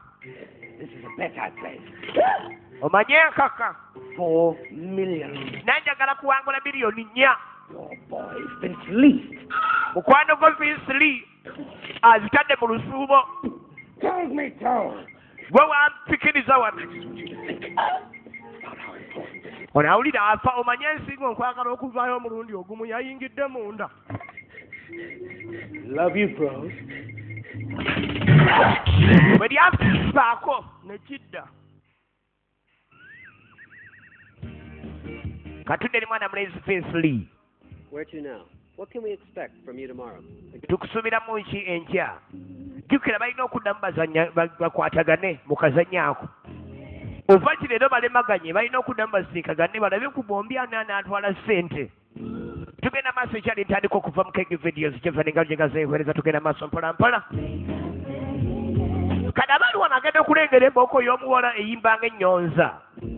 S1: omanye enkaka
S6: 4 million.
S1: nanjagala kuwangula $4
S6: Your boy, Vince Lee.
S1: mukwano gwo Vince Lee azitadde mu lusuubo
S6: Tells me so.
S1: gwe wampikiriza wano onawulira afa omanye ensingo nkwagala okuvaayo omulundi ogumu yayingidde munda
S6: Love you, bros.
S1: bwe lyafaako ne kidda katunde eri mwana mulezi Vince Lee.
S8: Where to now? What can we expect from you tomorrow?
S1: Tukusubira mu nki enkya jjukira balina okuddamu bakwatagane mu kazannya ako ova ki leero balemaganye balina okuddamu basiikagane balabe ku bombi ani anaatwala ssente tugenda maaso ekyali ntandika okuva mu Kegi Videos kyevaninga gyegazeewereza tugenda maaso mpolampola kati abaali wano agenda okulengera embooko y'omuwala eyimbanga ennyonza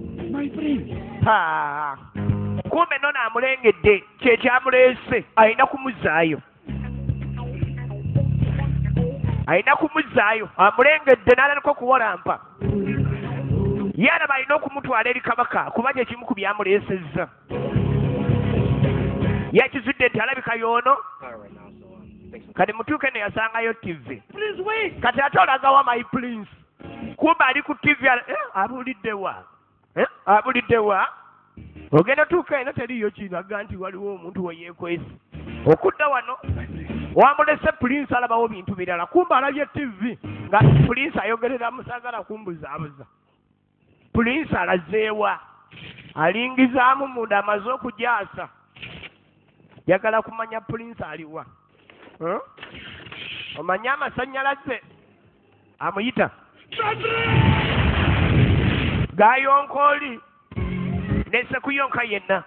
S1: kumbe nono amulengedde kyekyamuleese alina kumuzaayo amulengedde n'alalika okuwalampa ye alaba alina okumutwala eri kabaka kuba kyekimu ku byamuleesezza yakizudde nti alabika y'ono kati mutuuke ne yasangayo TV kati ate olagawa my prince kumbe ali ku TV abuliddewa ogenda tuuka eno teriyo kiraga nti waliwo omuntu weyeekwesi okudda wano wamulese prince alabawo bintu birala kumbe alabye TV nga prince ayogerera musagala kumbuzaabuza prince alazeewa alingizaamu munda amaze okujaasa yagala kumanya prince aliwa omanye amasannyalaze amuyita gayonka oli nese kuyonka yenna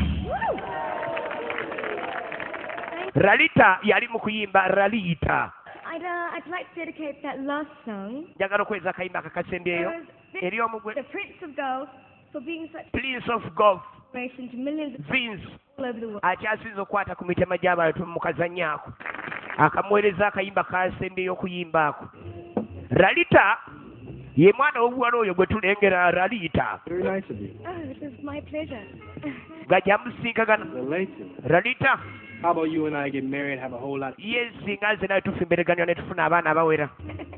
S1: Ralita yali mu kuyimba Ralita.
S2: I'd like to dedicate that last song.
S1: Njagala okweza akayimba akakasembeeyo eri omugwe
S2: The Prince of Golf for being such
S1: Prince of Golf
S2: inspiration to millions of
S1: Vince
S2: all over the world.
S1: akyasinza okukwata ku mitema gy'abantu mu kazannyo ako akamuweereza akayimba kasembeeyo okuyimba ako. Ralita ye mwana w'obuwala oyo gwe tulengera Ralita.
S5: Very nice of you.
S2: Oh, it was my pleasure.
S1: Gajyamusinkagana
S5: Related.
S1: Ralita
S5: How about you and I get married, have a whole lot?
S1: ye singa nze naye tufumbereganya ne tufuna abaana abawera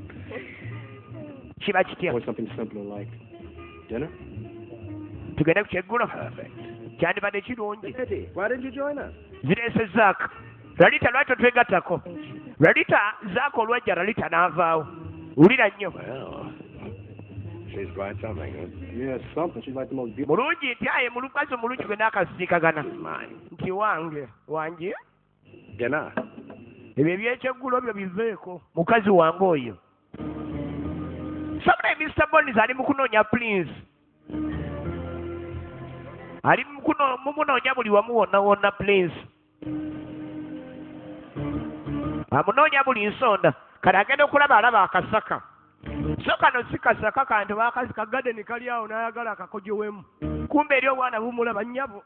S1: kiba kitya
S5: Or something simpler like dinner?
S1: tugende ku kyeggulo kyandibadde kirungi
S5: Eddie, why didn't you join us?
S1: zireese zaaka Ralita lwaki otwegattako Ralita zaaka olwajja Ralita n'avaawo wulira nnyo
S7: Well, she's quite something.
S5: Yeah, something. She's like the most beautiful.
S1: mulungi nti aye mulukazi omulungi gwe n'akasiikagana nti wange
S7: Dinner.
S1: ebyo eby'ekyeggulo byo biveeko mukazi wange oyo somulaye Mr. Bonis ali mu kunoonya Prince ali mumunoonya buli wamu wonna wonna Prince amunoonya buli nsonda kale agenda okulaba alaba akasaka so kano si kasaka kanti bakazi kagadeni kali awo n'ayagala akakojowemu kumbe eri obwana bumulaba nnyabo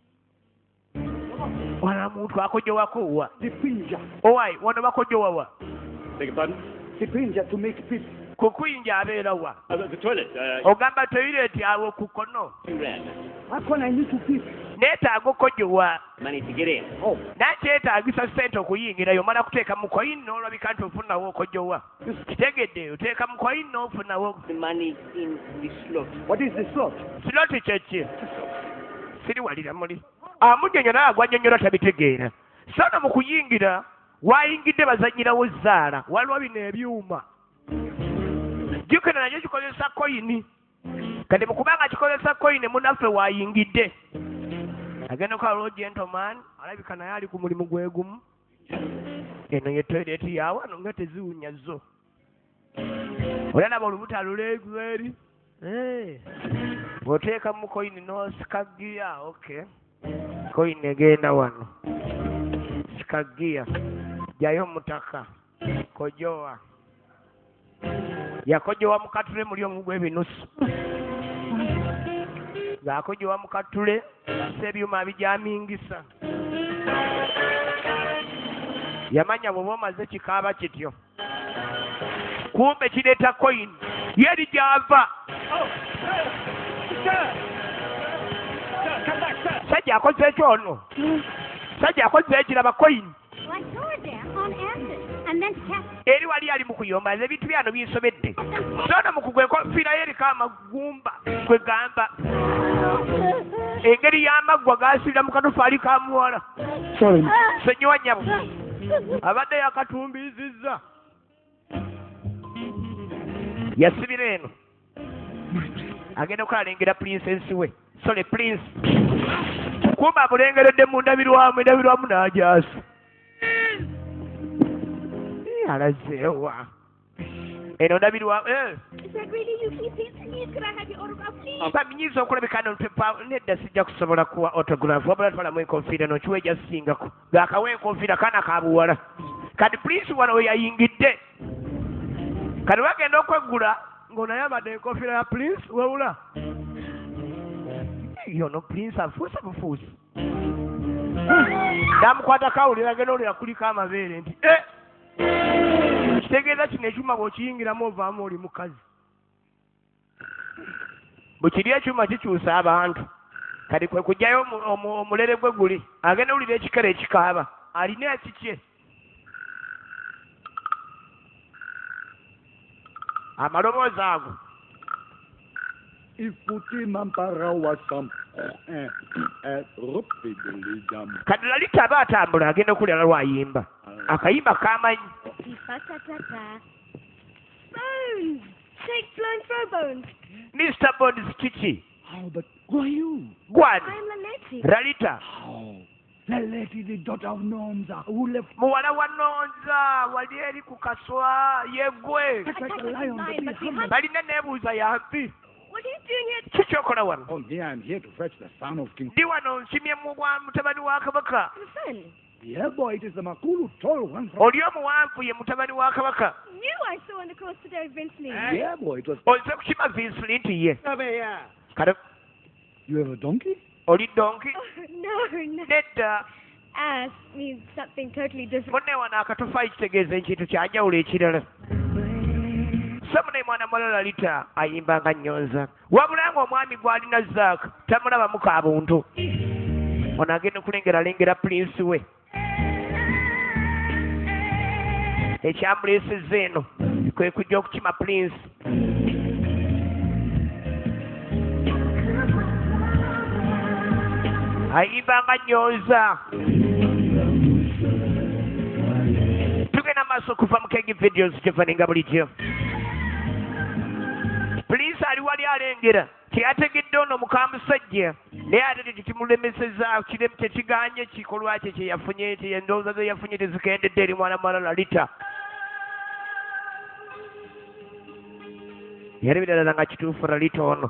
S1: wana muntu akojowako wa
S4: Sipinja.
S1: owai wano bakojowawa
S7: Beg your pardon?
S4: Sipinja to make peace.
S1: kukuyinja abeera wa
S7: The toilet.
S1: ogamba toyireti awo ku kono
S4: That's when I need to peace.
S1: neetaaga okukojowa
S7: Money to get in.
S4: Oh,
S1: nakyetaagisa sente okuyingirayo omala kuteeka mu koyini n'olabika nti ofunawo okojowa kitegedde oteeka mu koyini n'ofunawo
S6: The money in the slot.
S4: what is the slot?
S1: siloti kyeki siriwalira muli amujenyo naye agwanyonyola tabitegeera sono mu kuyingira wayingidde bazanyirawo zaala waliwo bino ebyuma jukira nakyo kikozesa koyini kati mukubanga kikozesa koyini munaffe wayingidde agenda okwala gentleman alabika naye ali ku mulimu gwe gumu eno ye toyireti yawano nga teziwunya zo olalaba olubuto aluleegweri oteeka mu koyini n'osikagiya okay koyini egenda wano sikagiya jayo mutaka kojowa yakojowa mu katule muli omu gw'ebinusu ng'akojowa mu katule asa ebyuma abijamingisa yamanya bw'oba omaze kikaaba kityo kumbe kireeta koyini yeri gyava sajja akoze ekyono sajja akoze ekiraba koyini
S2: Well, I saw her there on acid, and then kept
S1: eri wali ali mu kuyomba nze ebintu byano binsobedde sono mu kugwa enkofiira yeriko amagumba gwe gamba engeri y'amaggwa gaasirira mu katofaali ka muwala sonyiwa nnyabo abadde yakatumbiizizza yasibira eno agenda okulalengera prinsensi we sole prince kumba amulengeredde mu ndabirwamu endabirwamu n'ajaasa alazeewa eno ndabirwamu
S2: Is that really you, please? Could I have your autograph, please?
S1: minyiza okulabika nedda sijja kusobola kuwa autograph wabula twalamu enkofiira nokiwa ejasingako gaakawa enkofiira kaana kabuwala kati prince wano we yayingidde kati bagenda okweggula ng'onayambadde enkofiira ya prince wewula yono prince afuusa bufuusi namukwata kawulira agenda olira kuliko amabeere nti kitegeeza kino ekyuma bw'okiyingiramu ovaamu oli mukazi bwekiri ekyuma kikyusa abantu kati kwe kujjayo omulere gwe guli agenda owulira ekikere ekikaaba alina ekikye amaloboozi ago
S3: Ifuti mampara wasam. Rupidilijam.
S1: kati Lalita aba atambula agenda okulira lwayimba akayimba kamanyi
S2: Tifa-ta-ta-ta. Bones! Shake, blown, throw bones.
S1: Mr. Bones kiki
S3: How, but who are you?
S1: gwani
S2: I'm Lanetti.
S1: Lalita
S3: How? The lady, the daughter of Nonza, who left
S1: muwala wa Nonza wali eri ku kaswa yeggwe
S3: like a lion to be humbled.
S1: balina neebuuza yampi
S2: What are you doing here?
S1: kikyokola wano
S3: Oh, here I'm here to fetch the son of King.
S1: ndi wano nsimye mutabani wa kabaka
S2: Son,
S3: Yeah, boy, it is the Makulu tall one from...
S1: oli omuwanvu ye mutabani wa kabaka
S2: you I saw on the coast today, Vince Lee.
S3: Yeah, boy, it was...
S1: oze kukima Vincent ye
S5: Over here.
S1: kale
S3: You have a donkey?
S1: oli donki
S2: Oh, no, no.
S1: nedda
S2: Ass means something totally different.
S1: munne wano akatofaayi kitegeeza ekintu kyanjawulo ekirala Samune mwana Malala Lita ayimba nga Nnyonza wabula ng'omwami gw'alina Zaaka tamulabamu ka buntu ono agenda okulengeralengera Prince we ekyamuleesezza eno kwe kujja okukima Prince ayimba nga Nnyonza tugenda maaso kuva mu Kegi Videos gyevaninga bulijjo Prince ali wali alengera teyategedde ono mukamusajja naye ate tekimulemeseza tekiganye kikolwa kye kyeyafunye endowooza ze yafunye tezikendedde eri mwana Malala Lita yali biralala nga kituufu Lita ono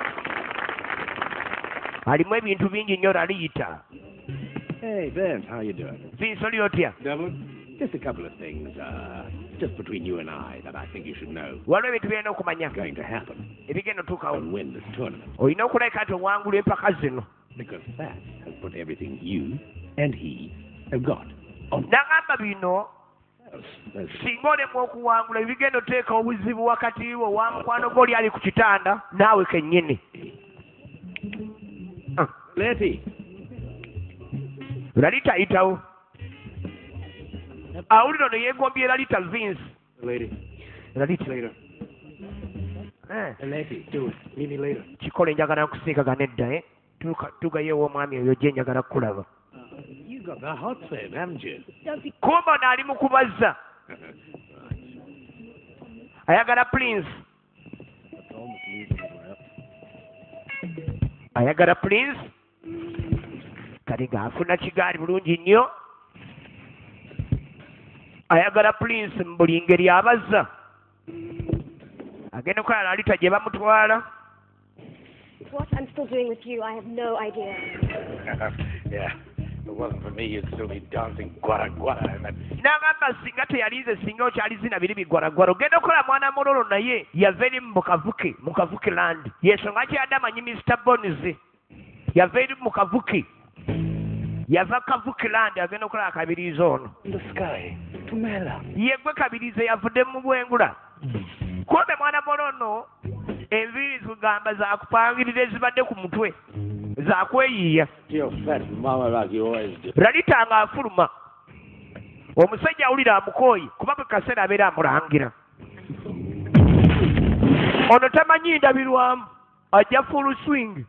S1: alimu ebintu bingi nnyo Lita.
S7: Hey, Vince, how you doing?
S1: Vince oli otya
S7: Devlin? Just a couple of things, just between you and I, that I think you should know.
S1: waliwo ebintu byalina okumanya
S7: Going to happen
S1: ebigenda otuukawo
S7: and win this tournament.
S1: olina okulabika nti owangula empaka zino
S7: Because that has put everything you and he have got on.
S1: nagamba bino
S7: There's
S1: singa olemu okuwangula ebigenda oteeka obuzibu wakati wo wa mukwano gw'oli ali ku kitanda naawe kennyini
S7: Letty.
S1: Lita ayitawo awulira ono yeegombye Lita Vince
S7: Lady.
S1: Lita
S7: Later. Letty, do it. Meet me later.
S1: kikola njagala nkusiikaga nedda tugayo ow'omwami oyo gye njagala kukulaba
S7: You got the hot same, haven't you?
S2: Don't be
S1: kumba ono ali mu kubazza ayagala Prince ayagala Prince kati ng'afuna kigaali bulungi nnyo ayagala Prince mu buli ngeri abazza agenda okukola Lita gye bamutwala
S2: what I'm still doing with you, I have no idea.
S7: Yeah. If it wasn't for me, you'd still be dancing guara guara. And that...
S1: n'agamba singa teyalize singa okyali zina biri bigwaragwara ogenda okukola mwana mulolo naye yava eri mu kavuki land yensonga kyeyadde amanyi Mr. Bones yava eri mu kavuki yava kavuki land agenda okukola akabirizi ono
S7: The sky. Tumela.
S1: yegwe kabirizi yavudde mu bwengula kumbe mwana mulolo enviiri zigamba zakupangirira ezibadde ku mutwe zakweyiiya
S7: You're fat mama like you always do.
S1: Lita ng'afuluma omusajja awulira amukooyi kuba bwe kaseera abeera amulangira ono tamanyi ndabirwamu ajja full swing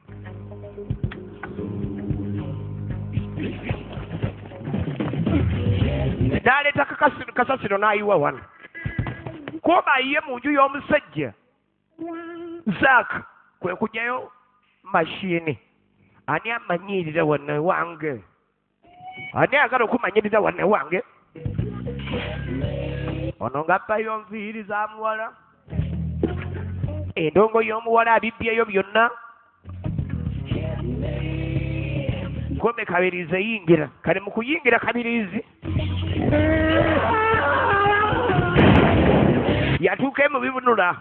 S1: n'aleeta kasasiro n'ayiwa wano kuba ayiye mu nju y'omusajja Zaaka kwe kujjayo mashini ani amanyirira wano wange ani agala okumanyiriza wano wange ono ng'appayo nviiri za muwala endongo y'omuwala abibbyeyo byonna kumbe kabirizi eyingira kale mu kuyingira kabirizi yatuuka mu bibunula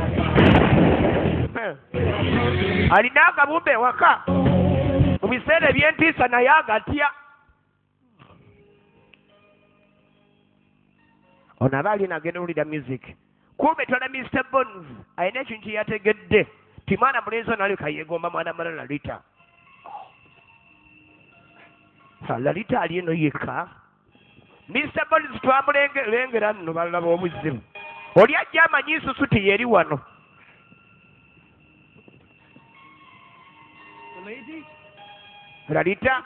S1: alina akabumbe ewaka mu biseera ebyentiisa naye agatya ono aba alina agenda owulira music kumbe twala Mr. Bones alina ekintu kyeyategedde ti mwana mulenzi ono aleka yeegomba mwana Malala Lita Lita ali eno yekka Mr. Bones twamulengera nno balaba obuzibu oli ajja amanyi nsusu teyeri wano
S5: The lady?
S1: Lita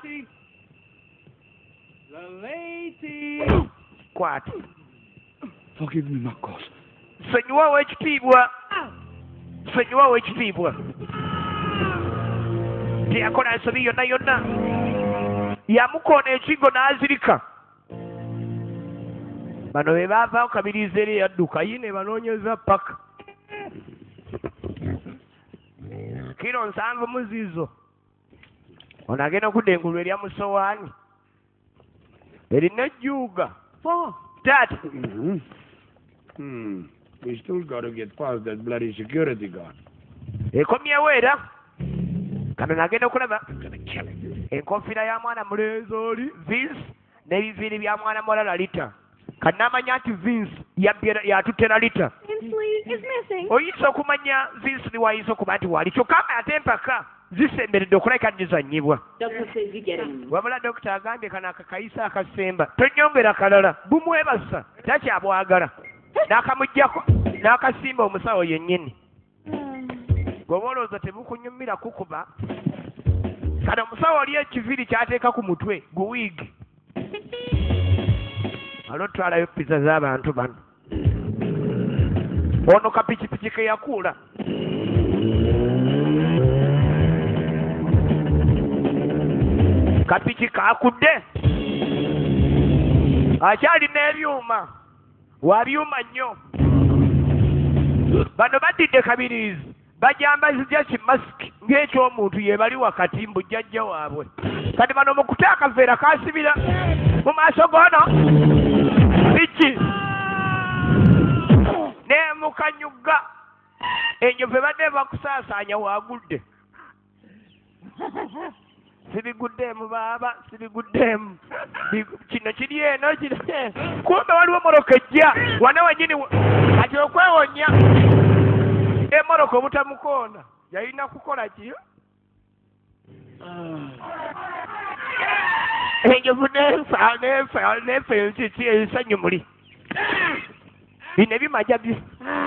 S5: The lady.
S1: kwata
S3: Forgive me, Marcos.
S1: sonyiwa ow'ekitiibwa sonyiwa ow'ekitiibwa teyakola nsobi yonna yonna yamukoona ekigo n'azirika. Bano be baavaako kabirizi eri yadduka yine banoonyeza paka. Kilo 7 mu zizo. Ono agenda okudengulwa erya mu sowaani. Erina ejjuuga. Tati.
S7: We still got to get past that bloody security guard.
S1: Ekomyewo era. Kano nagenda okulaba. Enkofiira ya mwana mulenzi oli Vince n'ebiviiri bya mwana muwala Lalita. Kati n'amanya nti Vince yatutte Lalita. Oyinza okumanya Vince ni wayinza okuba nti wali kyokka ate empaka zisemberedde okulabika nnizannyibwa. Wabula dokita agambye kano akakayisa akasemba tonyongera kalala bumwebasa takyabwagala n'akamuggyako n'akasimba omusawo yennyini. Bw'oba olowooza tebukunyumira kukuba kano omusawo oli ekiviiri ky'ateeka ku mutwe guwiigi. Alotwalayo pizza z'abantu bano. Ono kapikipiki ke yakuula. Kapiki kaakudde. Akyalina ebyuma. Wabyuma nnyo. Bano badidde kabirizi. Bajambazizza kimasiki ng'ekyomuntu yebali wakati mbujjajja waabwe. Kati bano mu kuta akaveera kaasibira mu maaso gono. Biki? Ne mukanyugga. Enjovu ebadde bakusaasaanya waagudde. Sibiguddeemu baaba, sibiguddeemu. Kino kiri eno kiri. Kumbe waliwo moroka ejja. Wana wennyini kati okwewonya. Emoroka obutamukoona. Yalina kukola ki? Enjovu n'efa ensanyu muli. Bino ebimaja bye.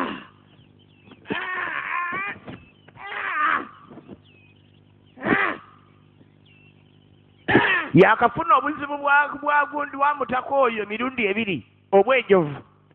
S1: Yakafuna obuzibu bwa gundi wa mutaka oyo mirundi ebiri obwenjovu.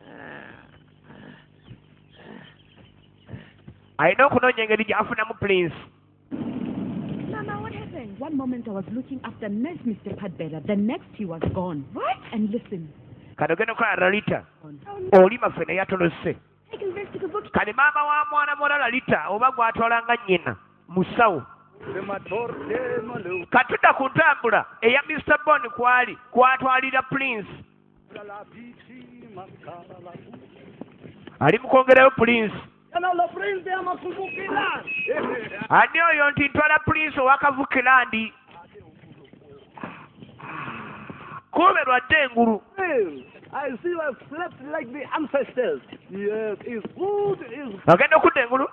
S1: Alina okunoonya engeri gy'afunamu Prince.
S9: Mama, what happened? One moment I was looking after nice Mr. Padbella. The next he was gone. What? And listen.
S1: Kano genda kukola Lalita. Oli maffe naye atolose. Kati maama wa mwana muwala Lalita oba gw'atwalanga nnyina musawo. Katudda ku ntambula eya Mr. Bond kwatwalira Prince. Ali mu kwongerayo Prince. Ani oyo nti ntwala Prince ow'Akavukilandi. Kuberwa ddengulu.
S4: I see you have slept like the ancestors. Yes, it's good, it's good.
S1: Agenda okudda engulu?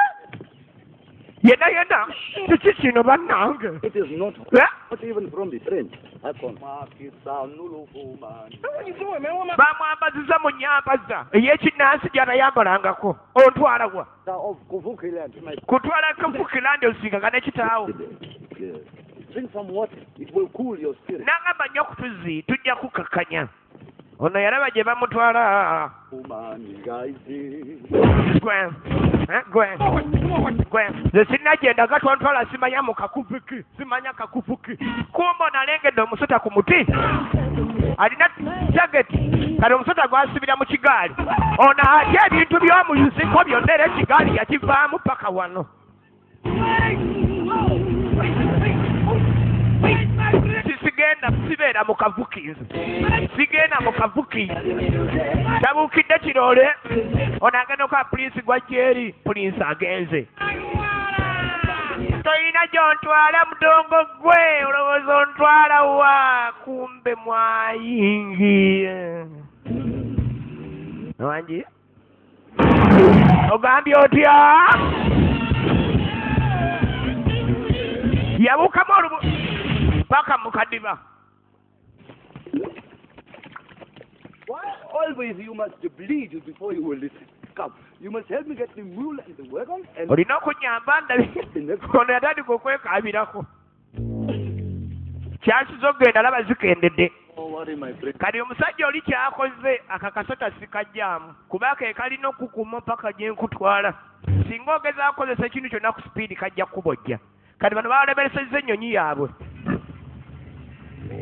S1: Yena. Kiki kino bannange?
S4: It is not even from the French. What are you doing, man?
S1: Bamwambaziza mu nnyambaza ey'ekinnansi gy'anayambalangako. Ontwala wa? Kutwala Kavukilandi osinkanga ne kitaawo.
S4: Drink some water. It will cool your spirit.
S1: N'agamba nnyo ku tuzzi tujja kukakkanya. Ono yalaba gye bamutwala. Gwe. Nze sinnagenda gatwantwala simanya mu kakufiki. Simanya kakufiki. Kumba nalengedde omusota ku muti. Alina jageti. Kale omusota gwasibira mu kigaali. Ono atya ebintu by'omuyuziko byonna era ekigaali yakivaamu paka wano. Sibeera mu kavuki nze. Sigenda mu kavuki. Tabuukidde kiroole. Ono agenda okuba Prince gw'ajja eri. Prince agenze. Toyina gy'ontwala mudongo gwe. Olowooza ontwala wa? Kumbe mwayingiye. Wangi? Ogambye otya? Yabuukamu olubu. Paka mukadiba.
S4: Why always you must bleed before you will listen? Come, you must help me get the mule and the wagon and...
S1: Olina okunyamba ndabi. Ono yatandika okwekaabirako. Kyasiza okugenda alaba zikendedde. Kati omusajja oli kyakoze akakasota sikajjaamu. Kuba ke kalina okukuma paka gye nkutwala. Singa ogeza akozesa ekintu kyonna ku sipiidi kajja kubojja. Kati bano balemeresezza ennyonyi yaabwe.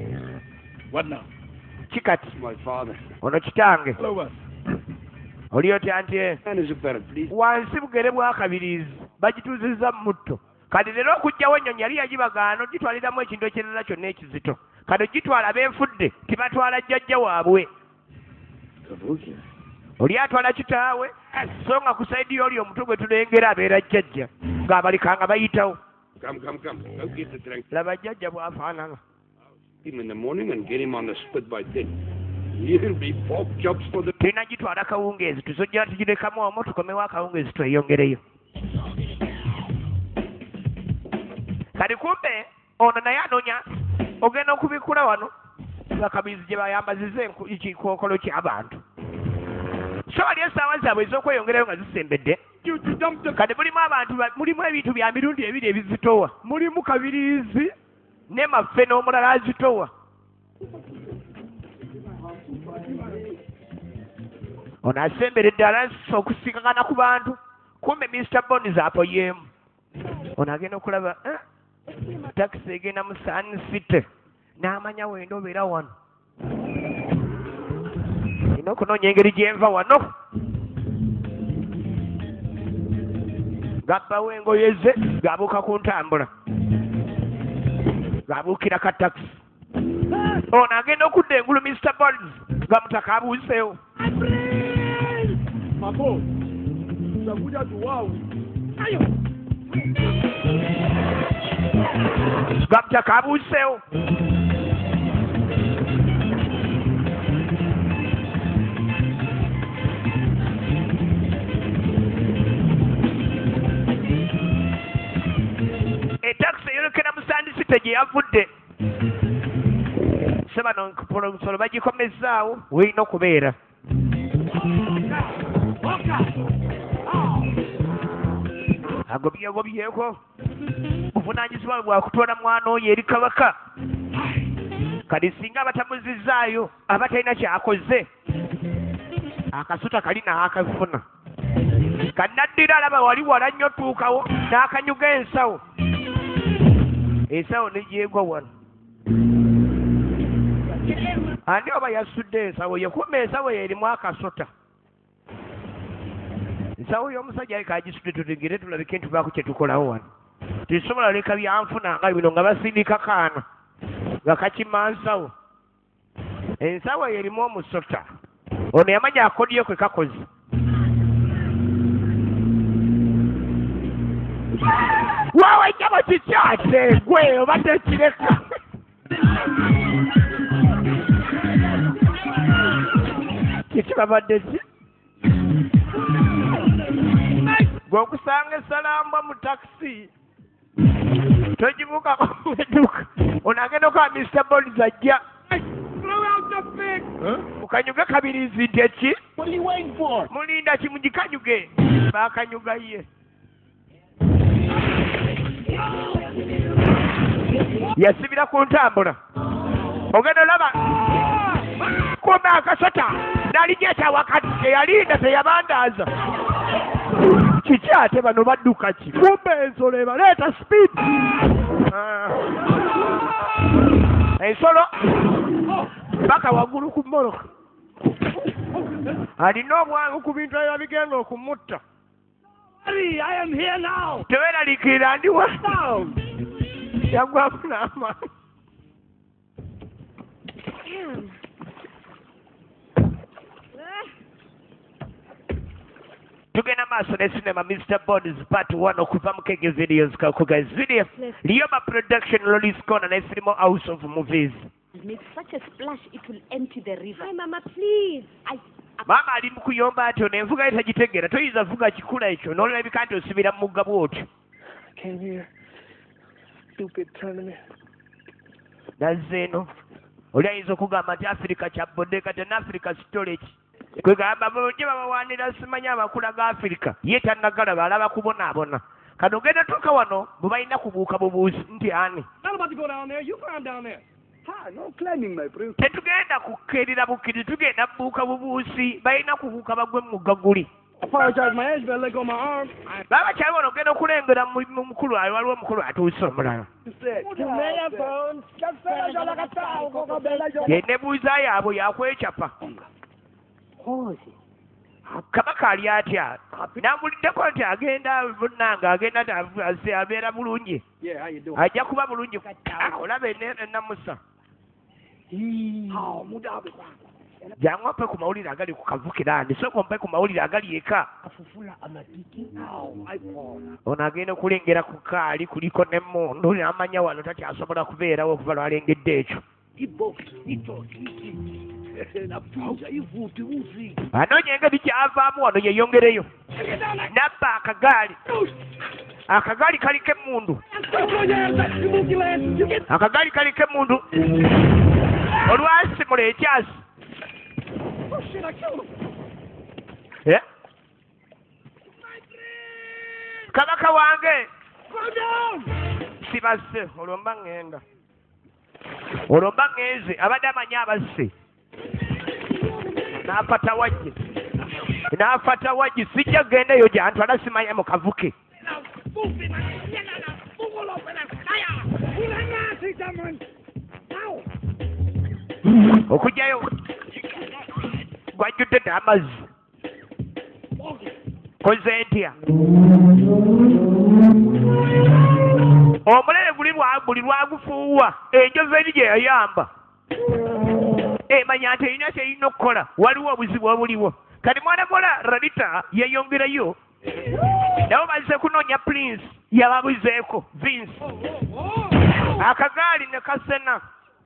S3: What now?
S1: Kikati.
S4: My father.
S1: Ono kitange.
S3: Hello, what?
S1: Oli otya nti
S4: Man is a better, please.
S1: wansi bugere bwa kabirizi bagituuzizza mu mutto kati leero okugjawo ennyonyi yali yagibagaano gitwaliramu ekintu ekirala kyonna ekizito kati gitwala b'enfudde tibatwala jjajja waabwe oli atwala kitaawe so nga ku saidi y'oli omutwe gwe tulengera abeera jjajja ng'abalikanga bayitawo
S7: Come. Go get the drink.
S1: laba jjajja bw'afaanana
S7: Him in the morning and get him on the spit by 10. He'll be pork chops for the...
S1: tulina gitwala kawungeezi tuzojja tugirekamu omwo tukomewo akawungeezi tweyongereyo kati kumbe ono naye anoonya ogenda okubikula wano nga kabirizi gye bayambaziza ekikookolo ky'abantu so wali essaawa zaabwe ez'okweyongerayo nga zisembedde kati mulimu ebintu bya mirundi ebiri ebizitowa mulimu kabirizi ne maffe n'omulala azitowa ono asemberedde alansi okusikagana ku bantu kumbe Mr. Bones apoyeemu ono agenda okulaba takisi egenda mu Sun City n'amanya wenda obeera wano ina okunoonya engeri gyenva wano gabbawo engoye ze gabuuka ku ntambula gabuukira ka takisi ono agenda okudda engulu Mr. Bones nga mutaka abuuseewo
S3: Mako, utakuja tuwau. Ayo.
S1: nga mutaka abuuseewo etakisi eyolekera mu sandisite gye yavudde sebano nsolo bagikomezaawo weerina okubeera agobyegobyeko buvunaanyizibwa bwakutwala mwana oyo eri kabaka kati singa abatamuzizaayo aba talina kyakoze akasuta kali naakafuna kannaddira alaba wali wala nnyo tuukawo n'akanyuga ensawo ensawo negyegwa wano ani oba yasudde ensawo ye kumba ensawo yeerimu akasota ensawo y'omusajja aleka agisudde tutegere tulabike ntubaako kye tukolawo wano tesobola leka byanfuna nga bino nga basindika kaana nga kakima nsawo ensawo yeerimu omusota ono yamanya akodyo kwe kakoze waawe enjabo kikyate gwe obadde kireka kiki babadde ki gwe okusanga esalambwa mu takisi togibuukako edduka ono agenda okuba Mr. Bones ajja mukanyuge kabirizi nti eki mulinda kimugikanyuge baakanyuga ye yasibira ku ntambula ogenda olaba kumbe akasota naligeta wakati teyalinda teyabandaaza kiki ate bano badduka ki kumbe ensolo ebaleeta speed ensolo paka waggulu ku mmoloka alina obwangu ku bintu ebyo bigenda okumutta teweeraliikirira ndiwa yagwamu n'amaani tugenda maaso ne cinema Mr. Bones part 1 okuva mu Kege Videos kakuga video Lioma Production Lolis Corner ne Filimo House of Movies.
S9: Make such a splash it will empty the river. Hi, Mama, please.
S1: Mama ali mu kuyomba ati ono envuga etagitegeera toyinza vuga kikula ekyo n'olabika nti osibira mu mugga bw'otyo.
S5: Came here, stupid tournament.
S1: Nazze eno oli ayinza okugamba nti Africa kyabodde kati n'Africa storage kwegamba bulungi babawaanira simanyi amakula ga Africa ye tannagalaba alaba kubonaabona kati ogenda tuuka wano bwe balina kubuuka bubuuzi nti ani
S4: No climbing, my prince.
S1: tetugenda kukeerera bukkirizi tugenda bubuuka bubuusi balina kubuuka bagwe mu mugga guli
S5: apologize. My hands been leg on my arm.
S1: Baba kyabona ogenda okulengera mu mukulu ayo waliwo omukulu atuuse omulala. Yennebuuza yaabwe yakwecapa. Kabaka ali atya namuliddeko nti agenda bunnanga agenda abeera bulungi ajja kuba bulungi olaba ennamusa jangu mpe ku mawulire agali ku kavukirandi sooka mpe ku mawulire agali eka ono agenda okulengera ku kaali kuliko n'emmundu n'amanya wano takyasobola kubeerawo okuva lwalengedde ekyo anoonya engeri kyavaamu wano yeyongereyo nabba akagaali kaliko emmundu olwasimula ekyasi kabaka wange sibasse olwo mba ŋŋenda olwo mba ŋŋenze abadde amanyi abasse n'afata wajji sijja gendeyo gyantwala simanya mu kavuke okujjayo gwajjudde dde amazzi koze ntya omulere buli lwagufuuwa enjovu eri gye yayamba emanya nti erina kyerina okukola waliwo obuzibu obuliwo kati mwana muwala radita yeyongerayo nabo bazze kunoonya prince yababuzeeko vince akagaali ne kasena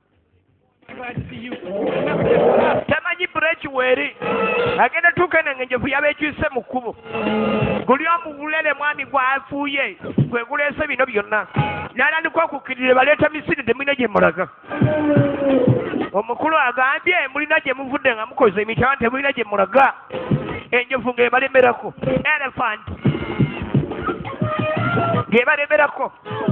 S1: tamanyi bureki weeri agenda tuuka eno ng'enjovu yaba ekyuse mu kkubo guli omubulere mwami gwafuuye gwe guleese bino byonna n'alandika okukkirire baleeta misiri temulina gye mulaga omukulu agambye mulina gye muvudde nga mukoze emitawa temulina gye mulaga enjovu ng'ebalemerako elephant ng'ebalemerako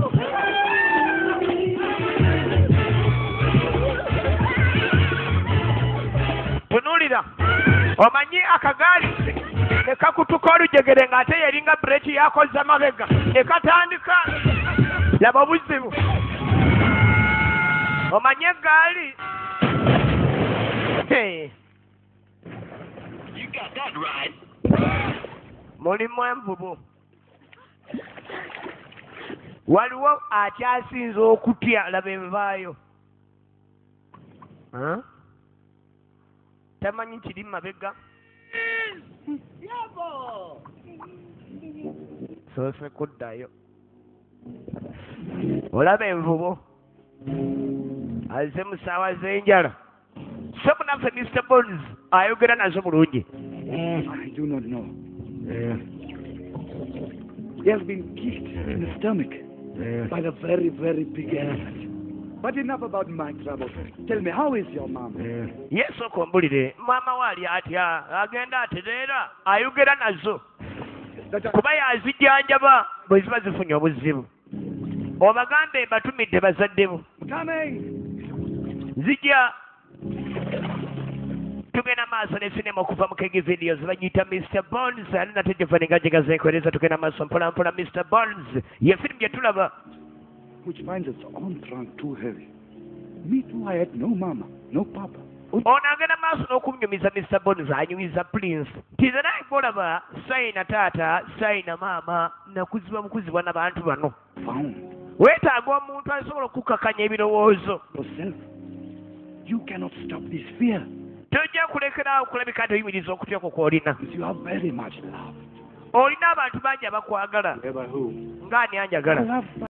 S1: tunuulira omanyi akagaali ne kakutuka olujegere ng'ate yeringa bureki yakoze amabega ne katandika laba obuzibu omanyi eggaali mulimu envubu waliwo akyasinza okutya laba envaayo tamanyi kiri mabega soose kuddayo olaba envubu azze mu ssaawa z'enjala so munaffe Mr. Bones ayogera nazo bulungi.
S3: I do not know. He has been kicked in the stomach by a very, very big elephant. But enough about my trouble. Tell me, how is your mama?
S1: Yes, okombulire maama wali atya agenda atereera ayogera nazo kuba yazijjanjaba bwe ziba zifunye obuzibu obagambe batumidde bazaddebo zijja tugenda maaso ne sinema okuva mu Kegi Videos bagiyita Mr. Bones ali nate Giovanni nga gyegazeekoleza tugenda maaso mpola mpola Mr. Bones ye firimu gye tulaba
S3: which finds its own trunk too heavy. Me too, I had no mama, no papa.
S1: Ono agenda maaso n'okunyumiza Mr. Bones anyumiza Prince tize naye bolaba sayina taata sayina maama nakuzibwa bukuzibwa n'abantu bano weetaaga omuntu asobola okukakanya ebirowoozo
S3: you cannot stop this fear.
S1: Tojja kulekeraawo okulabika nti oyimiriza okutya okwo kw'olina
S3: You have very much love.
S1: olina abantu bangi abakwagala ng'ani anjagala